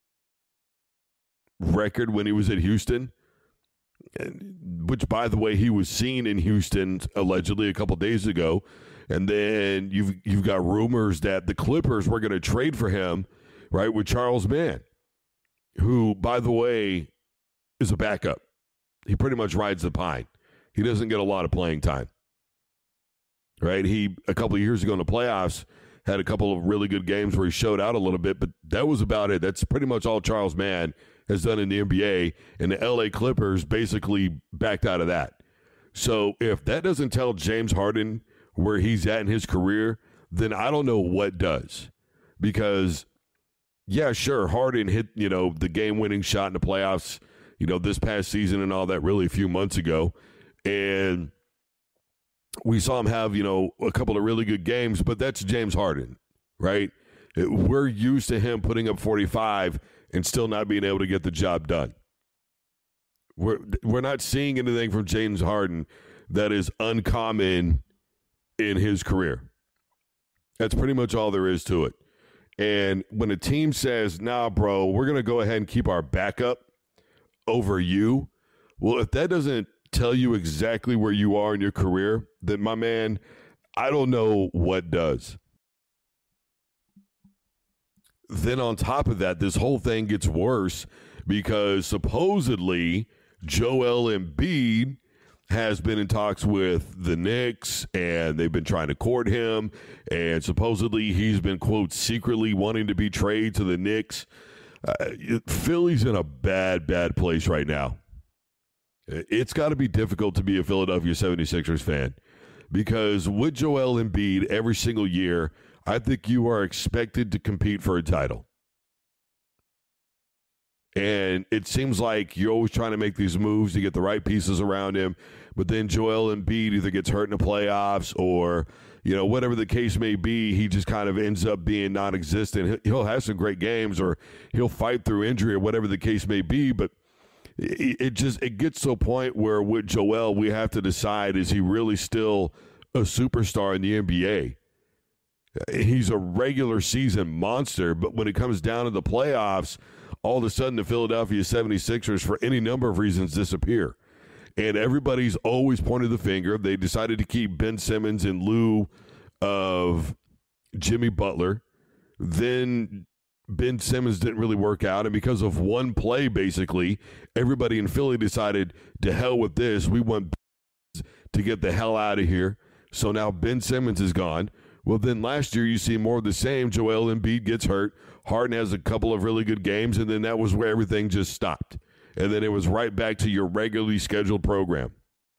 record when he was at Houston? Which, by the way, he was seen in Houston allegedly a couple days ago. And then you've you've got rumors that the Clippers were going to trade for him, right, with Charles Mann, who, by the way, is a backup. He pretty much rides the pine. He doesn't get a lot of playing time, right? He, a couple of years ago in the playoffs, had a couple of really good games where he showed out a little bit, but that was about it. That's pretty much all Charles Mann has done in the N B A, and the L A Clippers basically backed out of that. So if that doesn't tell James Harden where he's at in his career, then I don't know what does. Because, yeah, sure, Harden hit, you know, the game-winning shot in the playoffs, you know, this past season and all that really a few months ago. And we saw him have, you know, a couple of really good games, but that's James Harden, right? We're used to him putting up forty-five and still not being able to get the job done. We're, we're not seeing anything from James Harden that is uncommon in his career. That's pretty much all there is to it. And when a team says, nah, bro, we're going to go ahead and keep our backup over you, well, if that doesn't tell you exactly where you are in your career, then, my man, I don't know what does. Then on top of that, this whole thing gets worse because supposedly Joel Embiid has been in talks with the Knicks, and they've been trying to court him, and supposedly he's been, quote, secretly wanting to be traded to the Knicks. Uh, Philly's in a bad, bad place right now. It's got to be difficult to be a Philadelphia seventy-sixers fan because with Joel Embiid every single year, I think you are expected to compete for a title. And it seems like you're always trying to make these moves to get the right pieces around him. But then Joel Embiid either gets hurt in the playoffs or, you know, whatever the case may be, he just kind of ends up being non-existent. He'll have some great games or he'll fight through injury or whatever the case may be. But it just it gets to a point where with Joel, we have to decide, is he really still a superstar in the N B A? He's a regular season monster, but when it comes down to the playoffs, all of a sudden the Philadelphia seventy-sixers, for any number of reasons, disappear. And everybody's always pointed the finger. They decided to keep Ben Simmons in lieu of Jimmy Butler. Then Ben Simmons didn't really work out, and because of one play, basically, everybody in Philly decided, to hell with this. We want to get the hell out of here. So now Ben Simmons is gone. Well, then last year you see more of the same. Joel Embiid gets hurt. Harden has a couple of really good games, and then that was where everything just stopped. And then it was right back to your regularly scheduled program.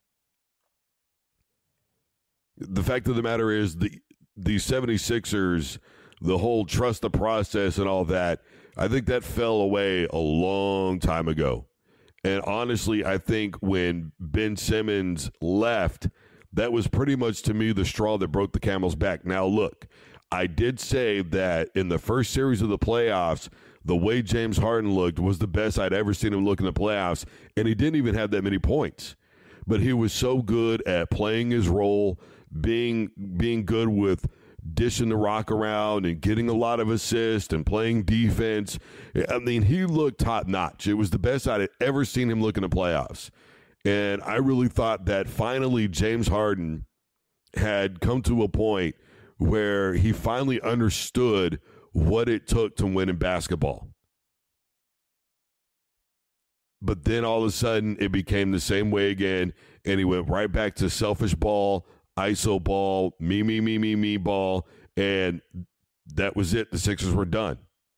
The fact of the matter is the the seventy-sixers, the whole trust the process and all that, I think that fell away a long time ago. And honestly, I think when Ben Simmons left, that was pretty much, to me, the straw that broke the camel's back. Now, look, I did say that in the first series of the playoffs, the way James Harden looked was the best I'd ever seen him look in the playoffs, and he didn't even have that many points. But he was so good at playing his role, being being good with dishing the rock around and getting a lot of assists and playing defense. I mean, he looked top-notch. It was the best I'd ever seen him look in the playoffs. And I really thought that finally James Harden had come to a point where he finally understood what it took to win in basketball. But then all of a sudden it became the same way again, and he went right back to selfish ball, I S O ball, me, me, me, me, me ball, and that was it. The Sixers were done.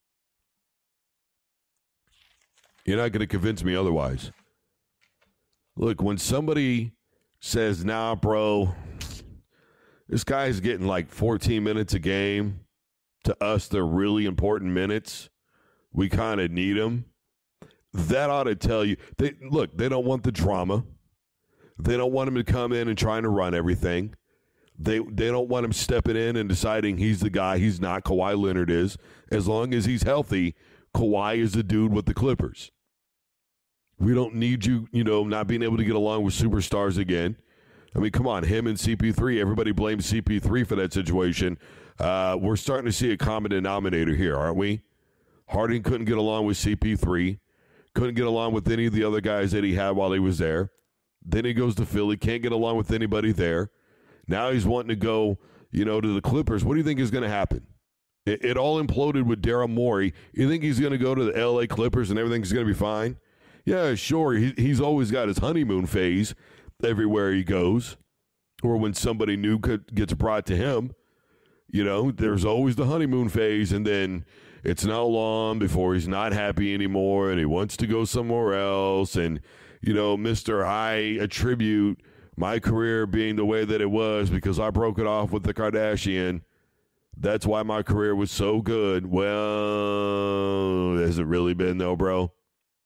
You're not going to convince me otherwise. Look, when somebody says, nah, bro, this guy's getting like fourteen minutes a game. To us, they're really important minutes. We kind of need them. That ought to tell you. They, look, they don't want the drama. They don't want him to come in and trying to run everything. They they don't want him stepping in and deciding he's the guy. He's not. Kawhi Leonard is. As long as he's healthy, Kawhi is the dude with the Clippers. We don't need you, you know, not being able to get along with superstars again. I mean, come on, him and C P three. Everybody blames C P three for that situation. Uh, we're starting to see a common denominator here, aren't we? Harden couldn't get along with C P three. Couldn't get along with any of the other guys that he had while he was there. Then he goes to Philly. Can't get along with anybody there. Now he's wanting to go, you know, to the Clippers. What do you think is going to happen? It, it all imploded with Daryl Morey. You think he's going to go to the L A Clippers and everything's going to be fine? Yeah, sure. He, he's always got his honeymoon phase everywhere he goes, or when somebody new could, gets brought to him. You know, there's always the honeymoon phase, and then it's not long before he's not happy anymore, and he wants to go somewhere else. And, you know, Mister I attribute my career being the way that it was because I broke it off with the Kardashian. That's why my career was so good. Well, has it really been, though, bro?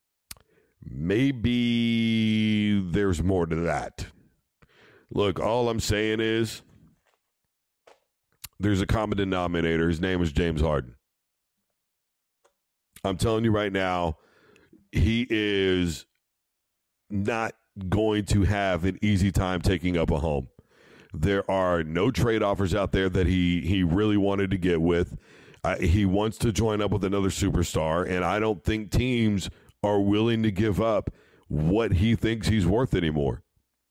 Maybe there's more to that. Look, all I'm saying is there's a common denominator. His name is James Harden. I'm telling you right now, he is not going to have an easy time taking up a home. There are no trade offers out there that he, he really wanted to get with. Uh, he wants to join up with another superstar, and I don't think teams are willing to give up what he thinks he's worth anymore.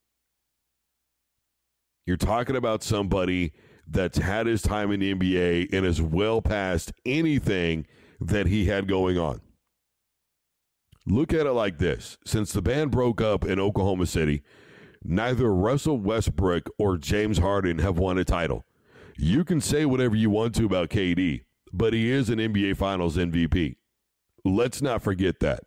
You're talking about somebody that's had his time in the N B A and is well past anything that he had going on. Look at it like this. Since the band broke up in Oklahoma City, neither Russell Westbrook or James Harden have won a title. You can say whatever you want to about K D, but he is an N B A Finals M V P. Let's not forget that.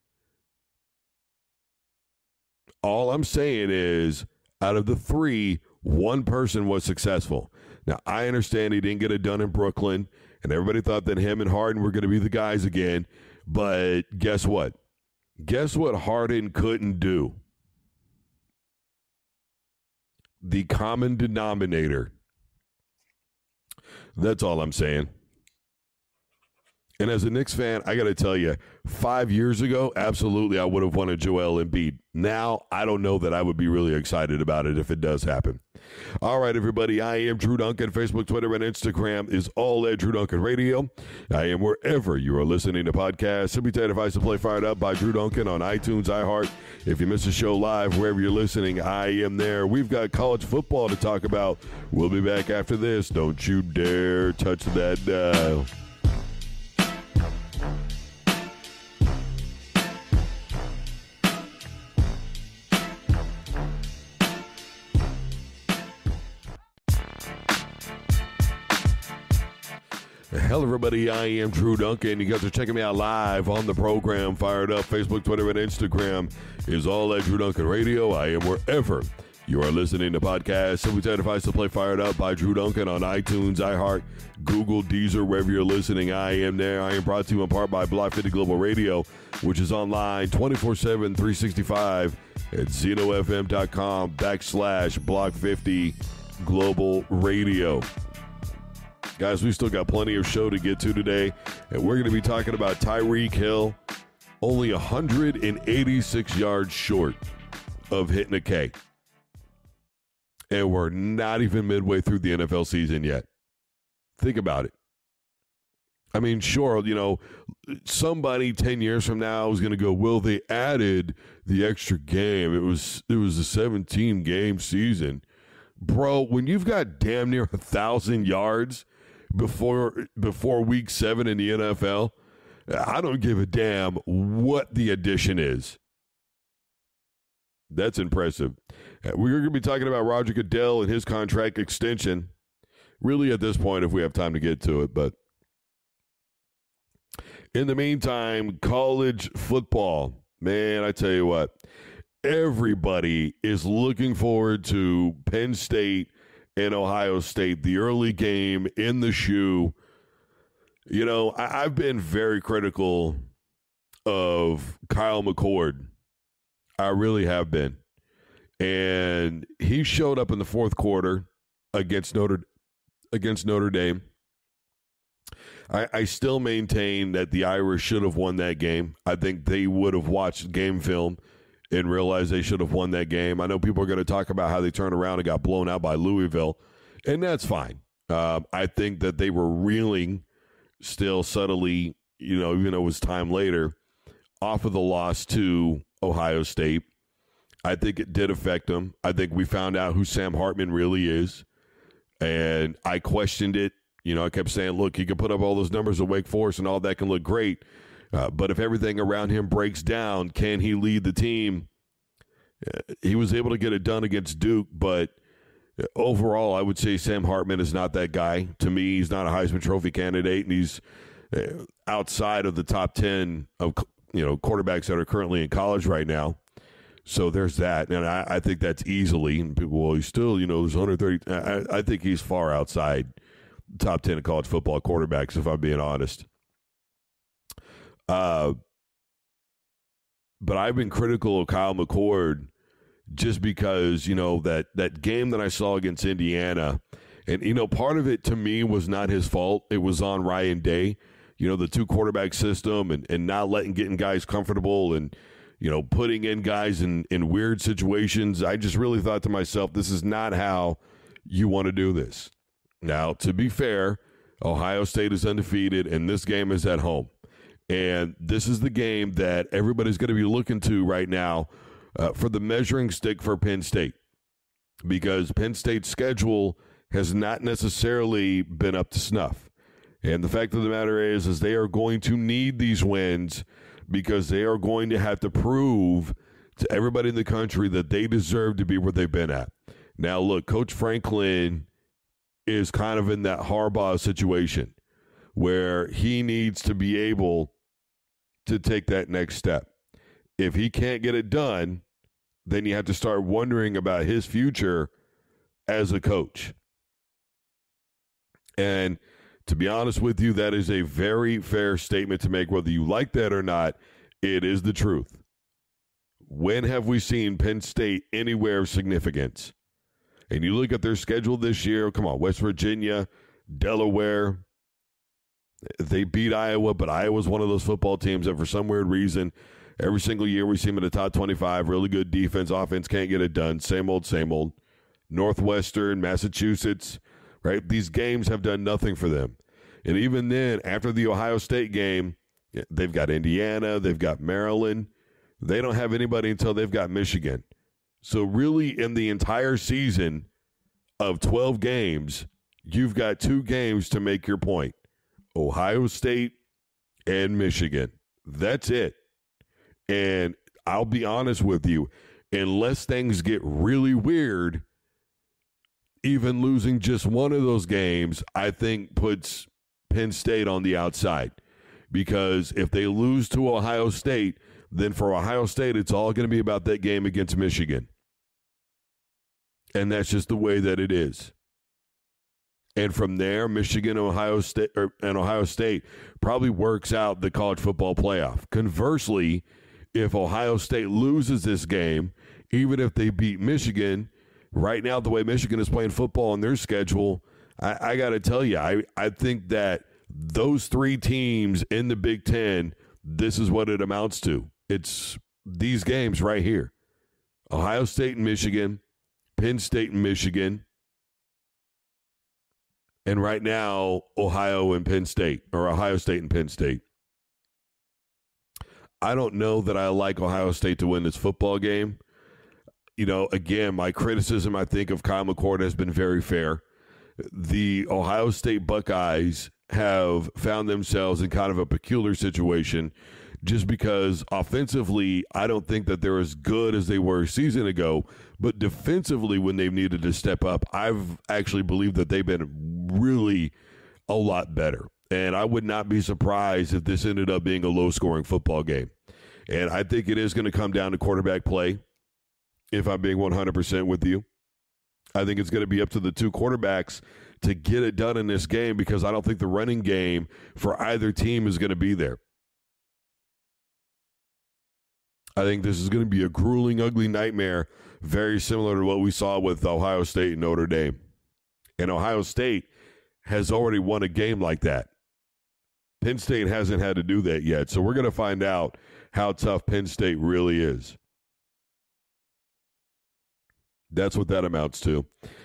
All I'm saying is, out of the three, one person was successful. Now, I understand he didn't get it done in Brooklyn, and everybody thought that him and Harden were going to be the guys again, But guess what? Guess what Harden couldn't do? The common denominator. That's all I'm saying. And as a Knicks fan, I got to tell you, five years ago, absolutely, I would have wanted Joel Embiid. Now, I don't know that I would be really excited about it if it does happen. All right, everybody, I am Drew Duncan. Facebook, Twitter, and Instagram is all at Drew Duncan Radio. I am wherever you are listening to podcasts. Simply tell device to play Fired Up by Drew Duncan on iTunes, iHeart. If you miss a show live, wherever you're listening, I am there. We've got college football to talk about. We'll be back after this. Don't you dare touch that dial. Hello, everybody. I am Drew Duncan. You guys are checking me out live on the program. Fired Up. Facebook, Twitter, and Instagram is all at Drew Duncan Radio. I am wherever you are listening to podcasts. Simply tell device to play Fired Up by Drew Duncan on iTunes, iHeart, Google, Deezer, wherever you're listening. I am there. I am brought to you in part by Block fifty Global Radio, which is online twenty-four seven, three sixty-five at zenofm.com backslash Block fifty Global Radio. Guys, we still got plenty of show to get to today, and we're going to be talking about Tyreek Hill, only one hundred eighty-six yards short of hitting a K. And we're not even midway through the N F L season yet. Think about it. I mean, sure, you know, somebody ten years from now is going to go, well, they added the extra game. It was it was a seventeen-game season. Bro, when you've got damn near one thousand yards before before week seven in the N F L, I don't give a damn what the addition is. That's impressive. We're going to be talking about Roger Goodell and his contract extension, really at this point if we have time to get to it. But in the meantime, college football, man, I tell you what, everybody is looking forward to Penn State and Ohio State, the early game in the shoe. You know, I, I've been very critical of Kyle McCord. I really have been. And he showed up in the fourth quarter against Notre against Notre Dame. I, I still maintain that the Irish should have won that game. I think they would have watched game film and realized they should have won that game. I know people are going to talk about how they turned around and got blown out by Louisville, and that's fine. Uh, I think that they were reeling still subtly, you know, even though it was time later, off of the loss to Ohio State. I think it did affect them. I think we found out who Sam Hartman really is, and I questioned it. You know, I kept saying, look, he can put up all those numbers at Wake Forest and all that can look great. Uh, but if everything around him breaks down, can he lead the team? Uh, he was able to get it done against Duke, but overall, I would say Sam Hartman is not that guy. To me, he's not a Heisman Trophy candidate, and he's uh, outside of the top ten of you know quarterbacks that are currently in college right now. So there's that, and I, I think that's easily. And people, well, he's still, you know, there's one hundred thirty. I, I think he's far outside top ten of college football quarterbacks, if I'm being honest. Uh, but I've been critical of Kyle McCord just because, you know, that, that game that I saw against Indiana, and, you know, part of it to me was not his fault. It was on Ryan Day, you know, the two quarterback system and, and not letting getting guys comfortable and, you know, putting in guys in, in weird situations. I just really thought to myself, this is not how you want to do this. Now, to be fair, Ohio State is undefeated, and this game is at home. And this is the game that everybody's going to be looking to right now uh, for the measuring stick for Penn State, because Penn State's schedule has not necessarily been up to snuff. And the fact of the matter is, is they are going to need these wins because they are going to have to prove to everybody in the country that they deserve to be where they've been at. Now, look, Coach Franklin is kind of in that Harbaugh situation where he needs to be able to take that next step. If he can't get it done, then you have to start wondering about his future as a coach. And To be honest with you, that is a very fair statement to make. Whether you like that or not, it is the truth. When have we seen Penn State anywhere of significance? And you look at their schedule this year, come on, West Virginia, Delaware, they beat Iowa, but Iowa's one of those football teams that for some weird reason, every single year we see them in the top twenty-five, really good defense, offense can't get it done, same old, same old. Northwestern, Massachusetts, right? These games have done nothing for them. And even then, after the Ohio State game, they've got Indiana, they've got Maryland. They don't have anybody until they've got Michigan. So really, in the entire season of twelve games, you've got two games to make your point. Ohio State and Michigan. That's it. And I'll be honest with you, unless things get really weird, even losing just one of those games, I think puts Penn State on the outside. Because if they lose to Ohio State, then for Ohio State, it's all going to be about that game against Michigan. And that's just the way that it is. And from there, Michigan, Ohio State, or, and Ohio State probably works out the college football playoff. Conversely, if Ohio State loses this game, even if they beat Michigan, right now the way Michigan is playing football on their schedule, I, I got to tell you, I, I think that those three teams in the Big Ten, this is what it amounts to. It's these games right here. Ohio State and Michigan, Penn State and Michigan, and right now, Ohio and Penn State, or Ohio State and Penn State. I don't know that I like Ohio State to win this football game. You know, again, my criticism, I think, of Kyle McCord has been very fair. The Ohio State Buckeyes have found themselves in kind of a peculiar situation just because offensively, I don't think that they're as good as they were a season ago. But defensively, when they've needed to step up, I've actually believed that they've been really a lot better. And I would not be surprised if this ended up being a low-scoring football game. And I think it is going to come down to quarterback play, if I'm being one hundred percent with you. I think it's going to be up to the two quarterbacks to get it done in this game because I don't think the running game for either team is going to be there. I think this is going to be a grueling, ugly nightmare, very similar to what we saw with Ohio State and Notre Dame. And Ohio State has already won a game like that. Penn State hasn't had to do that yet, so we're going to find out how tough Penn State really is. That's what that amounts to.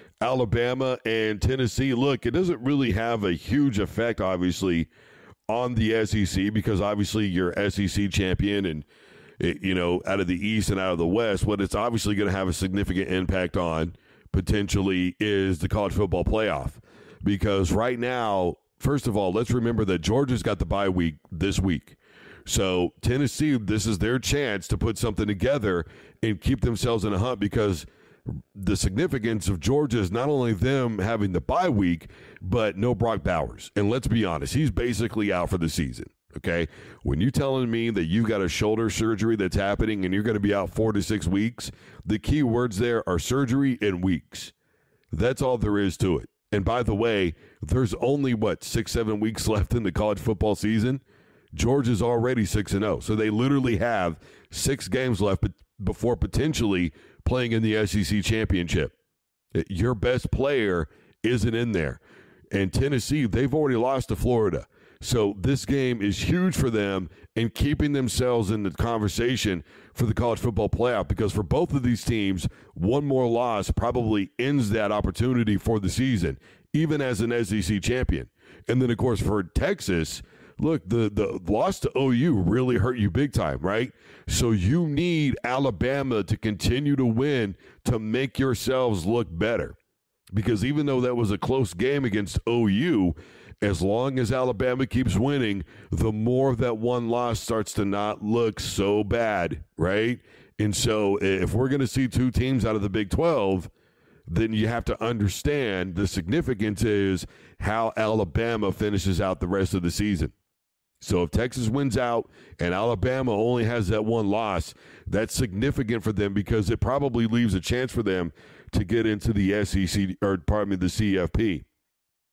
Alabama and Tennessee, look, it doesn't really have a huge effect, obviously, on the S E C because obviously you're S E C champion and It, you know, out of the East and out of the West. What it's obviously going to have a significant impact on potentially is the college football playoff. Because right now, first of all, let's remember that Georgia's got the bye week this week. So Tennessee, this is their chance to put something together and keep themselves in a hunt because the significance of Georgia is not only them having the bye week, but no Brock Bowers. And let's be honest, he's basically out for the season. Okay, when you're telling me that you've got a shoulder surgery that's happening and you're going to be out four to six weeks, the key words there are surgery and weeks. That's all there is to it. And by the way, there's only, what, six, seven weeks left in the college football season? Georgia's already six and oh. So they literally have six games left before potentially playing in the S E C championship. Your best player isn't in there. And Tennessee, they've already lost to Florida. So this game is huge for them in keeping themselves in the conversation for the college football playoff because for both of these teams, one more loss probably ends that opportunity for the season, even as an S E C champion. And then, of course, for Texas, look, the, the loss to O U really hurt you big time, right? So you need Alabama to continue to win to make yourselves look better. Because even though that was a close game against O U, as long as Alabama keeps winning, the more that one loss starts to not look so bad, right? And so if we're going to see two teams out of the Big twelve, then you have to understand the significance is how Alabama finishes out the rest of the season. So if Texas wins out and Alabama only has that one loss, that's significant for them because it probably leaves a chance for them to get into the S E C, or pardon me, the C F P.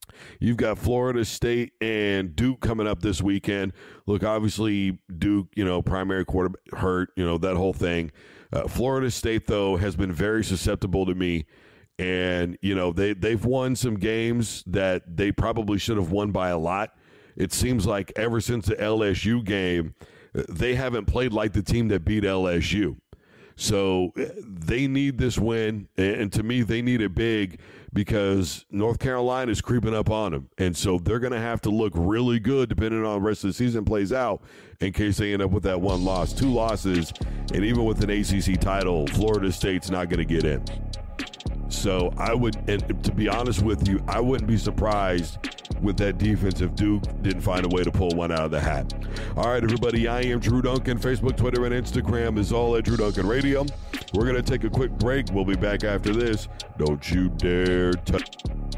You've got Florida State and Duke coming up this weekend. Look, obviously, Duke, you know, primary quarterback hurt, you know, that whole thing. Uh, Florida State, though, has been very susceptible to me. And, you know, they, they've won some games that they probably should have won by a lot. It seems like ever since the L S U game, they haven't played like the team that beat L S U. So they need this win, and to me, they need it big because North Carolina is creeping up on them. And so they're going to have to look really good depending on the rest of the season plays out in case they end up with that one loss. Two losses, and even with an A C C title, Florida State's not going to get in. So I would, and to be honest with you, I wouldn't be surprised with that defense if Duke didn't find a way to pull one out of the hat. All right, everybody, I am Drew Duncan. Facebook, Twitter, and Instagram is all at Drew Duncan Radio. We're going to take a quick break. We'll be back after this. Don't you dare touch.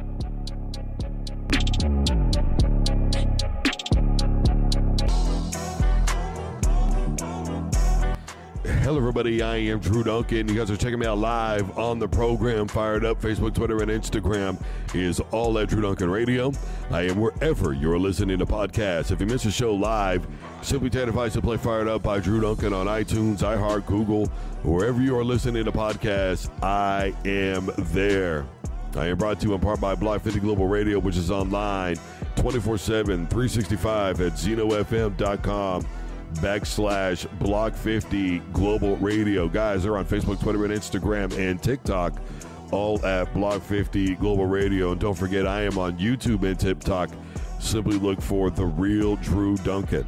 Hello, everybody. I am Drew Duncan. You guys are checking me out live on the program. Fired Up, Facebook, Twitter, and Instagram is all at Drew Duncan Radio. I am wherever you're listening to podcasts. If you miss a show live, simply take advice to play Fired Up by Drew Duncan on iTunes, iHeart, Google, wherever you are listening to podcasts. I am there. I am brought to you in part by Block fifty Global Radio, which is online twenty-four seven, three sixty-five at zeno f m dot com. backslash Block fifty Global Radio. Guys, they're on Facebook, Twitter, and Instagram, and TikTok, all at Block fifty Global Radio. And don't forget, I am on YouTube and TikTok. Simply look for The Real Drew Duncan.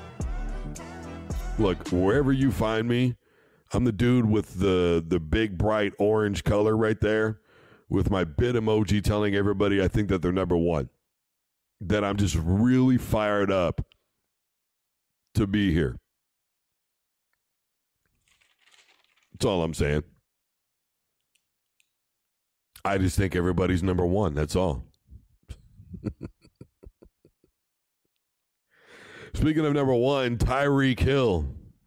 Look, wherever you find me, I'm the dude with the, the big, bright orange color right there with my bid emoji telling everybody I think that they're number one. That I'm just really fired up to be here. That's all I'm saying. I just think everybody's number one. That's all. Speaking of number one, Tyreek Hill.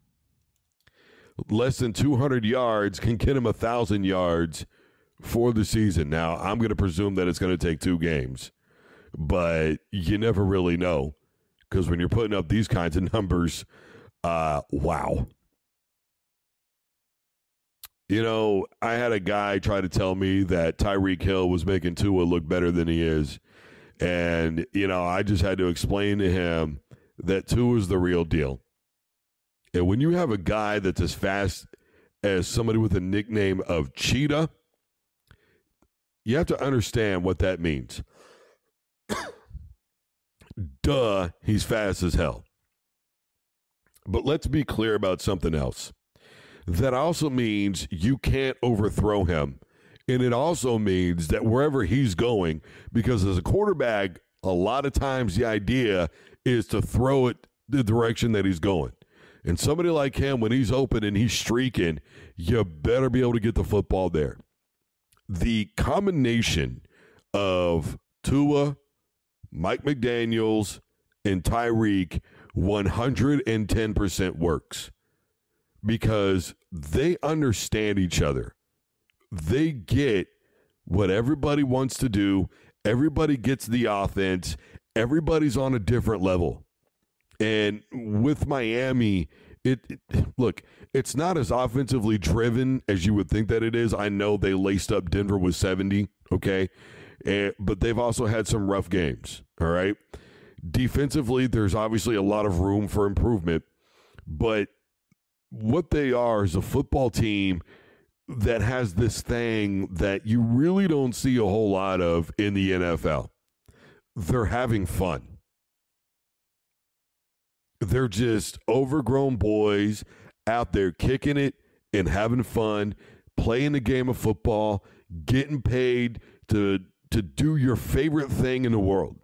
Less than two hundred yards can get him one thousand yards for the season. Now, I'm going to presume that it's going to take two games, but you never really know. Because when you're putting up these kinds of numbers, uh, wow. You know, I had a guy try to tell me that Tyreek Hill was making Tua look better than he is. And, you know, I just had to explain to him that Tua is the real deal. And when you have a guy that's as fast as somebody with a nickname of Cheetah, you have to understand what that means. Duh, he's fast as hell. But let's be clear about something else. That also means you can't overthrow him. And it also means that wherever he's going, because as a quarterback, a lot of times the idea is to throw it the direction that he's going. And somebody like him, when he's open and he's streaking, you better be able to get the football there. The combination of Tua, Mike McDaniels, and Tyreek one hundred ten percent works because they understand each other. They get what everybody wants to do. Everybody gets the offense. Everybody's on a different level. And with Miami, it, it look, it's not as offensively driven as you would think that it is. I know they laced up Denver with seventy, okay? And, but they've also had some rough games, all right? Defensively, there's obviously a lot of room for improvement, but what they are is a football team that has this thing that you really don't see a whole lot of in the N F L. They're having fun. They're just overgrown boys out there kicking it and having fun, playing the game of football, getting paid to to do your favorite thing in the world.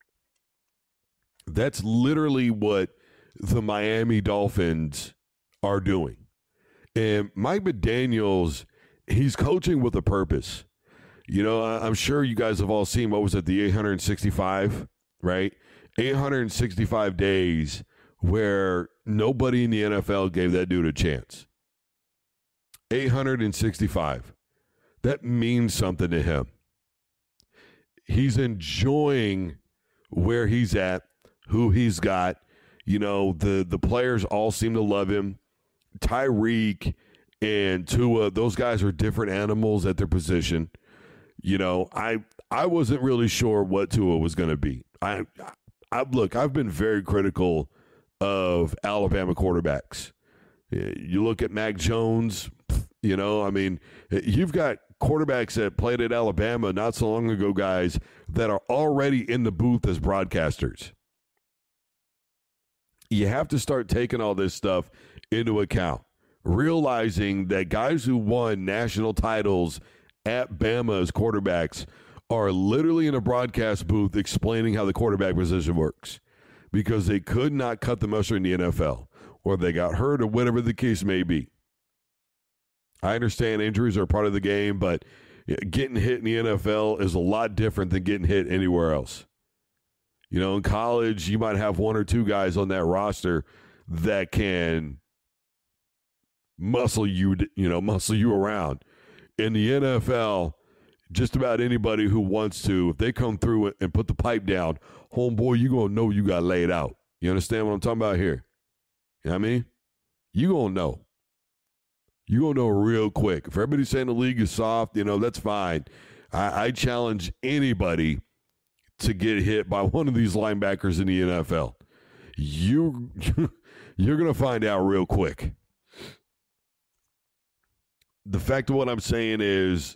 That's literally what the Miami Dolphins are doing. And Mike McDaniels, he's coaching with a purpose. You know, I'm sure you guys have all seen, what was it, the eight hundred sixty-five, right? eight hundred sixty-five days where nobody in the N F L gave that dude a chance. eight hundred sixty-five. That means something to him. He's enjoying where he's at, who he's got. You know, the, the players all seem to love him. Tyreek and Tua, those guys are different animals at their position. You know, I I wasn't really sure what Tua was going to be. I, I look, I've been very critical of Alabama quarterbacks. You look at Mac Jones, you know, I mean, you've got quarterbacks that played at Alabama not so long ago, guys, that are already in the booth as broadcasters. You have to start taking all this stuff into account, realizing that guys who won national titles at Bama as quarterbacks are literally in a broadcast booth explaining how the quarterback position works because they could not cut the mustard in the N F L, or they got hurt, or whatever the case may be. I understand injuries are part of the game, but getting hit in the N F L is a lot different than getting hit anywhere else. You know, in college, you might have one or two guys on that roster that can muscle you, you know, muscle you around. In the N F L, just about anybody who wants to, if they come through and put the pipe down, homeboy, you're going to know you got laid out. You understand what I'm talking about here? You know what I mean? You're going to know. You're going to know real quick. If everybody's saying the league is soft, you know, that's fine. I, I challenge anybody to get hit by one of these linebackers in the N F L. You, you're going to find out real quick. The fact of what I'm saying is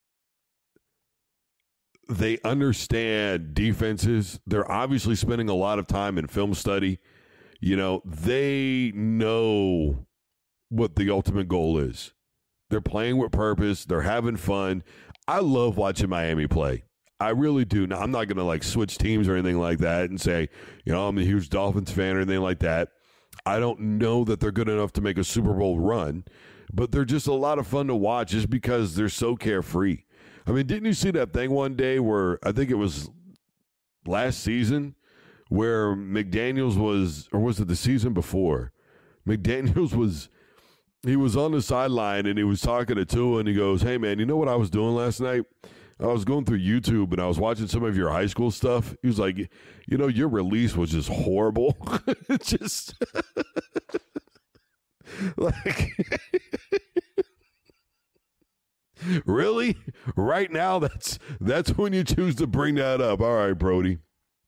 they understand defenses. They're obviously spending a lot of time in film study. You know, they know what the ultimate goal is. They're playing with purpose. They're having fun. I love watching Miami play. I really do. Now, I'm not going to like switch teams or anything like that and say, you know, I'm a huge Dolphins fan or anything like that. I don't know that they're good enough to make a Super Bowl run, but they're just a lot of fun to watch just because they're so carefree. I mean, didn't you see that thing one day where I think it was last season where McDaniels was, or was it the season before? McDaniels was, he was on the sideline and he was talking to Tua and he goes, hey, man, you know what I was doing last night? I was going through YouTube and I was watching some of your high school stuff. He was like, you know, your release was just horrible. It's just like, really? Right now, that's that's when you choose to bring that up. All right, Brody.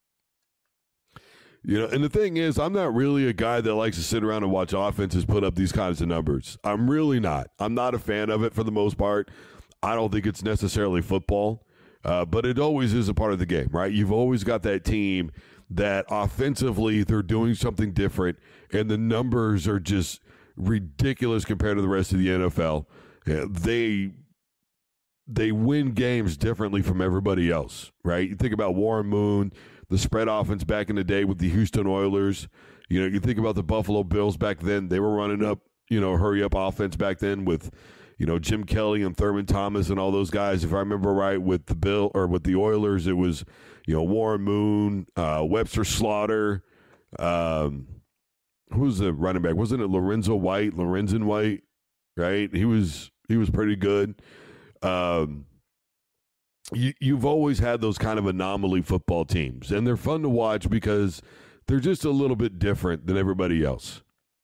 You know, and the thing is, I'm not really a guy that likes to sit around and watch offenses put up these kinds of numbers. I'm really not. I'm not a fan of it for the most part. I don't think it's necessarily football, uh, but it always is a part of the game, right? You've always got that team that offensively they're doing something different, and the numbers are just ridiculous compared to the rest of the N F L. Yeah, they they win games differently from everybody else, right? You think about Warren Moon, the spread offense back in the day with the Houston Oilers. You know, you think about the Buffalo Bills back then. They were running up, you know, hurry-up offense back then with – you know, Jim Kelly and Thurman Thomas and all those guys. If I remember right, with the Bill or with the Oilers, it was, you know, Warren Moon, uh, Webster Slaughter. Um, who was the running back? Wasn't it Lorenzo White, Lorenzen White? Right? He was he was pretty good. Um, you, you've always had those kind of anomaly football teams, and they're fun to watch because they're just a little bit different than everybody else.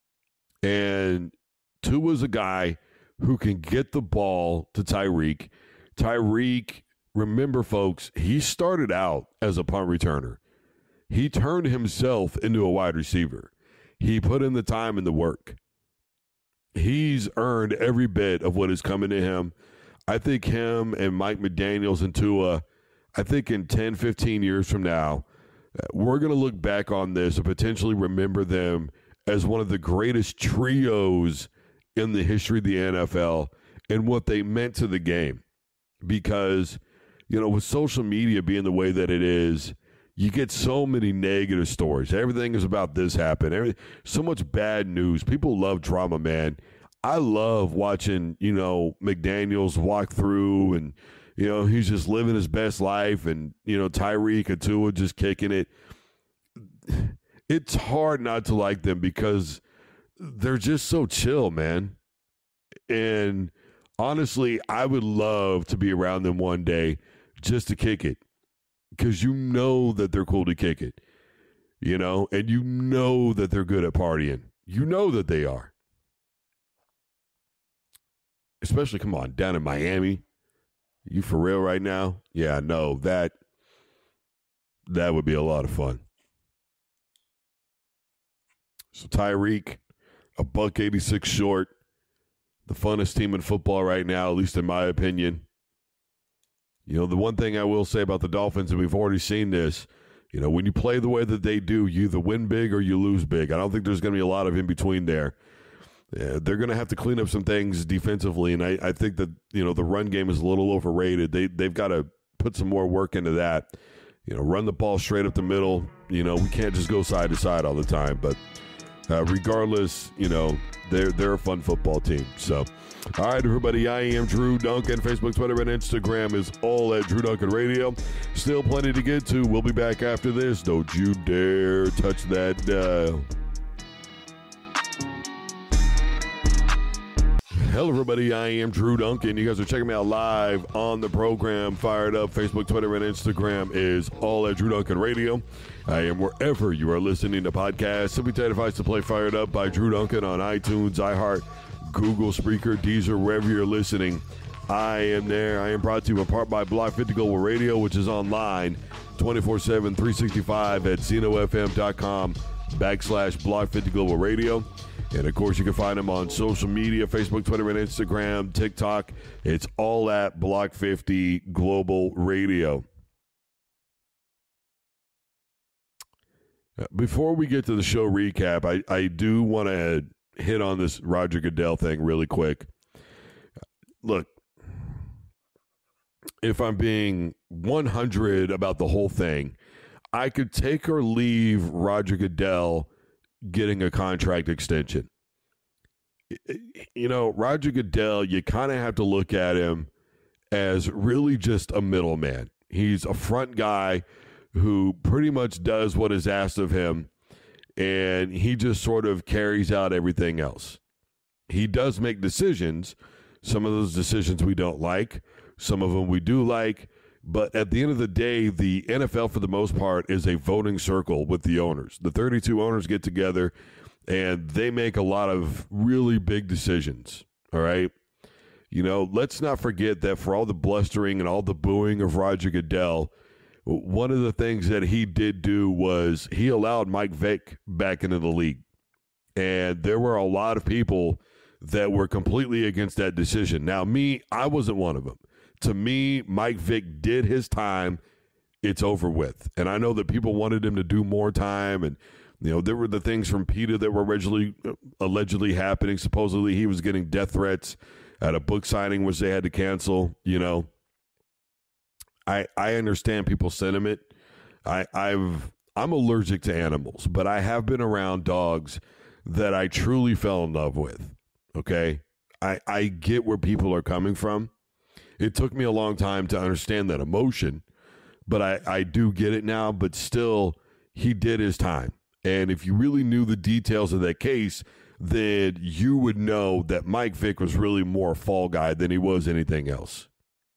And Tua's a guy who can get the ball to Tyreek. Tyreek, remember, folks, he started out as a punt returner. He turned himself into a wide receiver. He put in the time and the work. He's earned every bit of what is coming to him. I think him and Mike McDaniels and Tua, I think in ten, fifteen years from now, we're going to look back on this and potentially remember them as one of the greatest trios in the history of the N F L and what they meant to the game. Because, you know, with social media being the way that it is, you get so many negative stories. Everything is about this happened. Every, so much bad news. People love drama, man. I love watching, you know, McDaniels walk through and, you know, he's just living his best life and, you know, Tyreek and Tua just kicking it. It's hard not to like them because they're just so chill, man. And honestly, I would love to be around them one day just to kick it. because you know that they're cool to kick it, you know, and you know that they're good at partying. You know that they are. Especially, come on, down in Miami. You for real right now? Yeah, no, that that would be a lot of fun. So Tyreek, a buck eighty-six short, the funnest team in football right now, at least in my opinion. You know, the one thing I will say about the Dolphins, and we've already seen this, you know, when you play the way that they do, you either win big or you lose big. I don't think there's going to be a lot of in between there. Yeah, they're going to have to clean up some things defensively, and I, I think that, you know, the run game is a little overrated. They, they've got to put some more work into that. You know, run the ball straight up the middle. You know, we can't just go side to side all the time. But uh, regardless, you know, they're, they're a fun football team. So, all right, everybody, I am Drew Duncan. Facebook, Twitter, and Instagram is all at Drew Duncan Radio. Still plenty to get to. We'll be back after this. Don't you dare touch that dial. Hello, everybody. I am Drew Duncan. You guys are checking me out live on the program. Fired Up. Facebook, Twitter, and Instagram is all at Drew Duncan Radio. I am wherever you are listening to podcasts. Simply tell device to play Fired Up by Drew Duncan on iTunes, iHeart, Google, Spreaker, Deezer, wherever you're listening. I am there. I am brought to you in part by Block fifty Global Radio, which is online twenty-four seven, three sixty-five at zeno f m dot com backslash Block fifty Global Radio. And, of course, you can find them on social media, Facebook, Twitter, and Instagram, TikTok. It's all at Block fifty Global Radio. Before we get to the show recap, I, I do want to hit on this Roger Goodell thing really quick. Look, if I'm being one hundred about the whole thing, I could take or leave Roger Goodell getting a contract extension. You know, Roger Goodell, you kind of have to look at him as really just a middleman. He's a front guy who pretty much does what is asked of him, and he just sort of carries out everything else. He does make decisions. Some of those decisions we don't like. Some of them we do like. But at the end of the day, the N F L, for the most part, is a voting circle with the owners. The thirty-two owners get together, and they make a lot of really big decisions, all right? You know, let's not forget that for all the blustering and all the booing of Roger Goodell, one of the things that he did do was he allowed Mike Vick back into the league. And there were a lot of people that were completely against that decision. Now, me, I wasn't one of them. To me, Mike Vick did his time. It's over with. And I know that people wanted him to do more time. And, you know, there were the things from PETA that were originally, uh, allegedly happening. Supposedly he was getting death threats at a book signing, which they had to cancel. You know, I I understand people's sentiment. I, I've, I'm allergic to animals, but I have been around dogs that I truly fell in love with. Okay? I, I get where people are coming from. It took me a long time to understand that emotion, but I, I do get it now. But still, he did his time. And if you really knew the details of that case, then you would know that Mike Vick was really more a fall guy than he was anything else.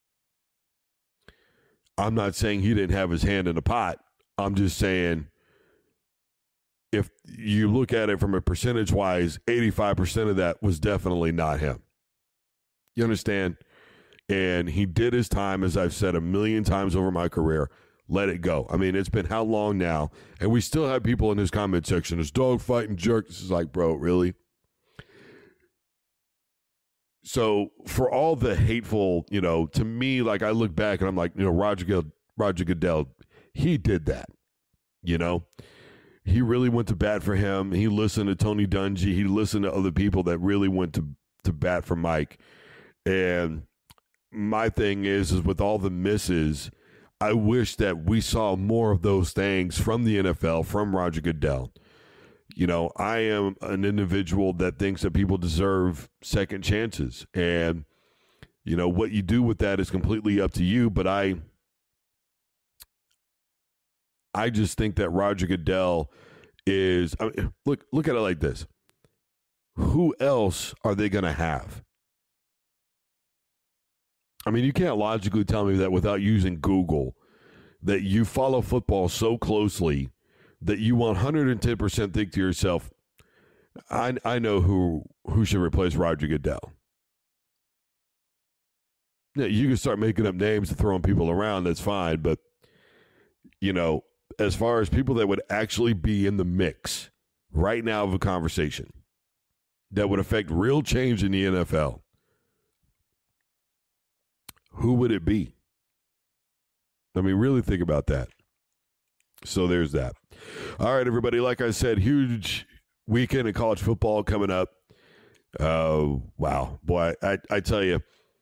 I'm not saying he didn't have his hand in the pot. I'm just saying if you look at it from a percentage-wise, eighty-five percent of that was definitely not him. You understand? And he did his time, as I've said a million times over my career. Let it go. I mean, it's been how long now? And we still have people in his comment section. This dog fighting jerk. This is like, bro, really? So for all the hateful, you know, to me, like I look back and I'm like, you know, Roger Goodell, Roger Goodell, he did that. You know, he really went to bat for him. He listened to Tony Dungy. He listened to other people that really went to, to bat for Mike. And my thing is, is with all the misses, I wish that we saw more of those things from the N F L, from Roger Goodell. You know, I am an individual that thinks that people deserve second chances. And, you know, what you do with that is completely up to you. But I, I just think that Roger Goodell is, I mean, look, look at it like this. Who else are they going to have? I mean, you can't logically tell me that without using Google. that you follow football so closely that you one hundred ten percent think to yourself, I, I know who, who should replace Roger Goodell. Yeah, you can start making up names and throwing people around, that's fine. But, you know, as far as people that would actually be in the mix right now of a conversation that would affect real change in the N F L, who would it be? I mean, really think about that. So there's that. All right, everybody. Like I said, huge weekend of college football coming up. Uh, wow. Boy, I, I tell you,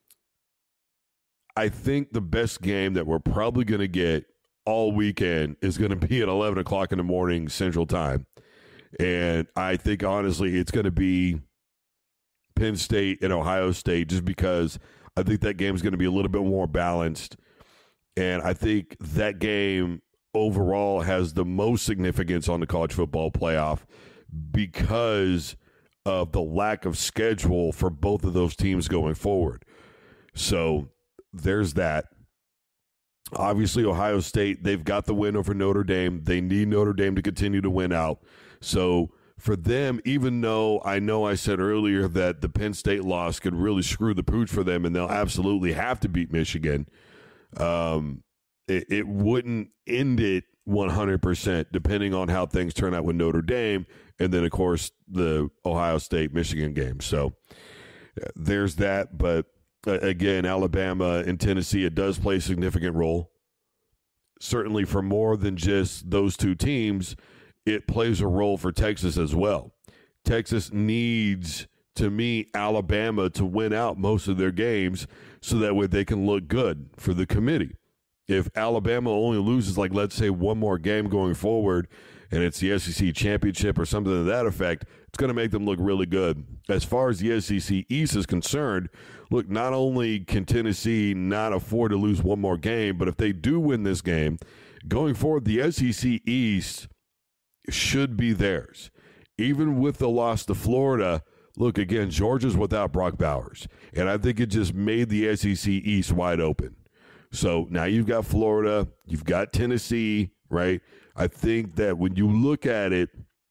I think the best game that we're probably going to get all weekend is going to be at eleven o'clock in the morning Central Time. And I think, honestly, it's going to be Penn State and Ohio State just because I think that game is going to be a little bit more balanced. And I think that game overall has the most significance on the college football playoff because of the lack of schedule for both of those teams going forward. So there's that. Obviously, Ohio State, they've got the win over Notre Dame. They need Notre Dame to continue to win out. So for them, even though I know I said earlier that the Penn State loss could really screw the pooch for them and they'll absolutely have to beat Michigan, um, it, it wouldn't end it one hundred percent depending on how things turn out with Notre Dame and then, of course, the Ohio State-Michigan game. So there's that. But, uh, again, Alabama and Tennessee, it does play a significant role. Certainly for more than just those two teams, it plays a role for Texas as well. Texas needs, to me, Alabama to win out most of their games so that way they can look good for the committee. If Alabama only loses, like, let's say, one more game going forward and it's the S E C championship or something to that effect, it's going to make them look really good. As far as the S E C East is concerned, look, not only can Tennessee not afford to lose one more game, but if they do win this game, going forward, the S E C East should be theirs. Even with the loss to Florida, look, again, Georgia's without Brock Bowers, and I think it just made the S E C East wide open. So now you've got Florida, you've got Tennessee, right? I think that when you look at it,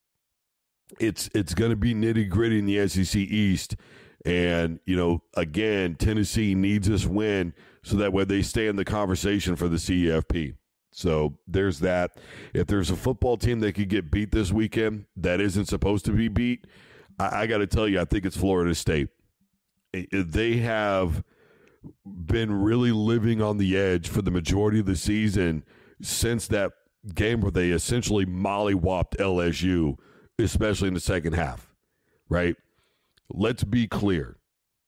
it's it's going to be nitty-gritty in the S E C East. And, you know, again, Tennessee needs this win so that way they stay in the conversation for the C E F P. So there's that. If there's a football team that could get beat this weekend that isn't supposed to be beat, I, I got to tell you, I think it's Florida State. They have been really living on the edge for the majority of the season since that game where they essentially mollywopped L S U, especially in the second half, right? Let's be clear.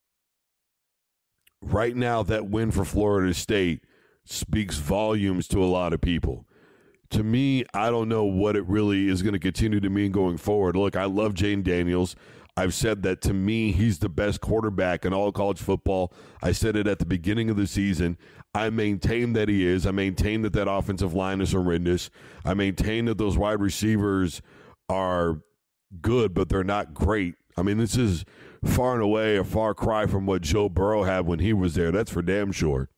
Right now, that win for Florida State speaks volumes to a lot of people. To me, I don't know what it really is going to continue to mean going forward. Look, I love Jane Daniels. I've said that to me, he's the best quarterback in all college football. I said it at the beginning of the season. I maintain that he is. I maintain that that offensive line is horrendous. I maintain that those wide receivers are good, but they're not great. I mean, this is far and away a far cry from what Joe Burrow had when he was there. That's for damn sure.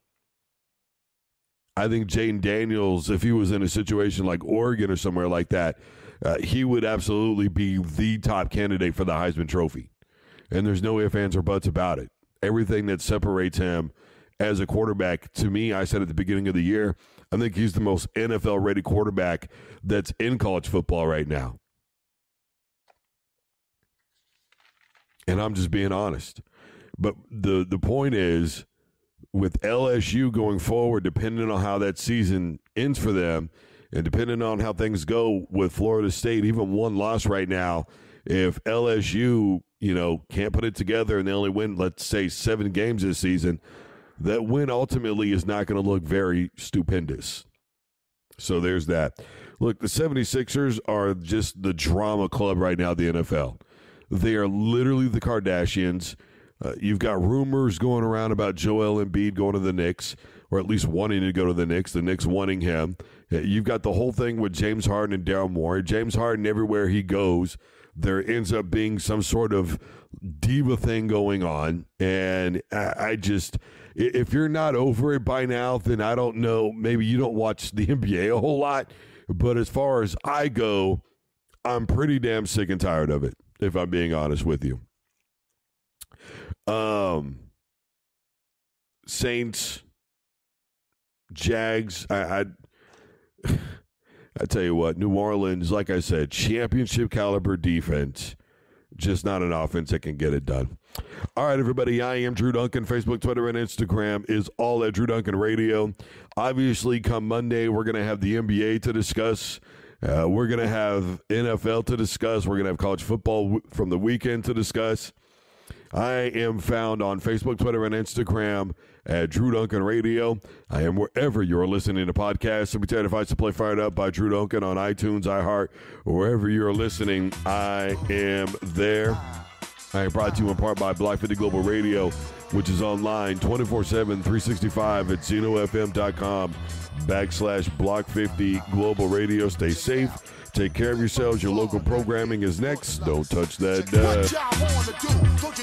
I think Jane Daniels, if he was in a situation like Oregon or somewhere like that, uh, he would absolutely be the top candidate for the Heisman Trophy. And there's no ifs, ands, or buts about it. Everything that separates him as a quarterback, to me, I said at the beginning of the year, I think he's the most N F L-ready quarterback that's in college football right now. And I'm just being honest. But the, the point is, with L S U going forward, depending on how that season ends for them, and depending on how things go with Florida State, even one loss right now, if L S U, you know, can't put it together and they only win, let's say, seven games this season, that win ultimately is not going to look very stupendous. So there's that. Look, the seventy-sixers are just the drama club right now, the N F L. They are literally the Kardashians. Uh, you've got rumors going around about Joel Embiid going to the Knicks, or at least wanting to go to the Knicks, the Knicks wanting him. Uh, you've got the whole thing with James Harden and Daryl Morey. James Harden, everywhere he goes, there ends up being some sort of diva thing going on. And I, I just, if you're not over it by now, then I don't know. Maybe you don't watch the N B A a whole lot. But as far as I go, I'm pretty damn sick and tired of it, if I'm being honest with you. Um, Saints, Jags, I, I, I tell you what, New Orleans, like I said, championship caliber defense, just not an offense that can get it done. All right, everybody, I am Drew Duncan. Facebook, Twitter, and Instagram is all at Drew Duncan Radio. Obviously, come Monday, we're going to have the N B A to discuss. Uh, we're going to have N F L to discuss. We're going to have college football w- from the weekend to discuss. I am found on Facebook, Twitter, and Instagram at Drew Duncan Radio. I am wherever you're listening to podcasts. So be terrified to play Fired Up by Drew Duncan on iTunes, iHeart, or wherever you're listening. I am there. I am brought to you in part by Block fifty Global Radio, which is online twenty-four seven, three sixty-five at zeno f m dot com backslash Block fifty Global Radio. Stay safe. Take care of yourselves. Your local programming is next. Don't touch that. Uh,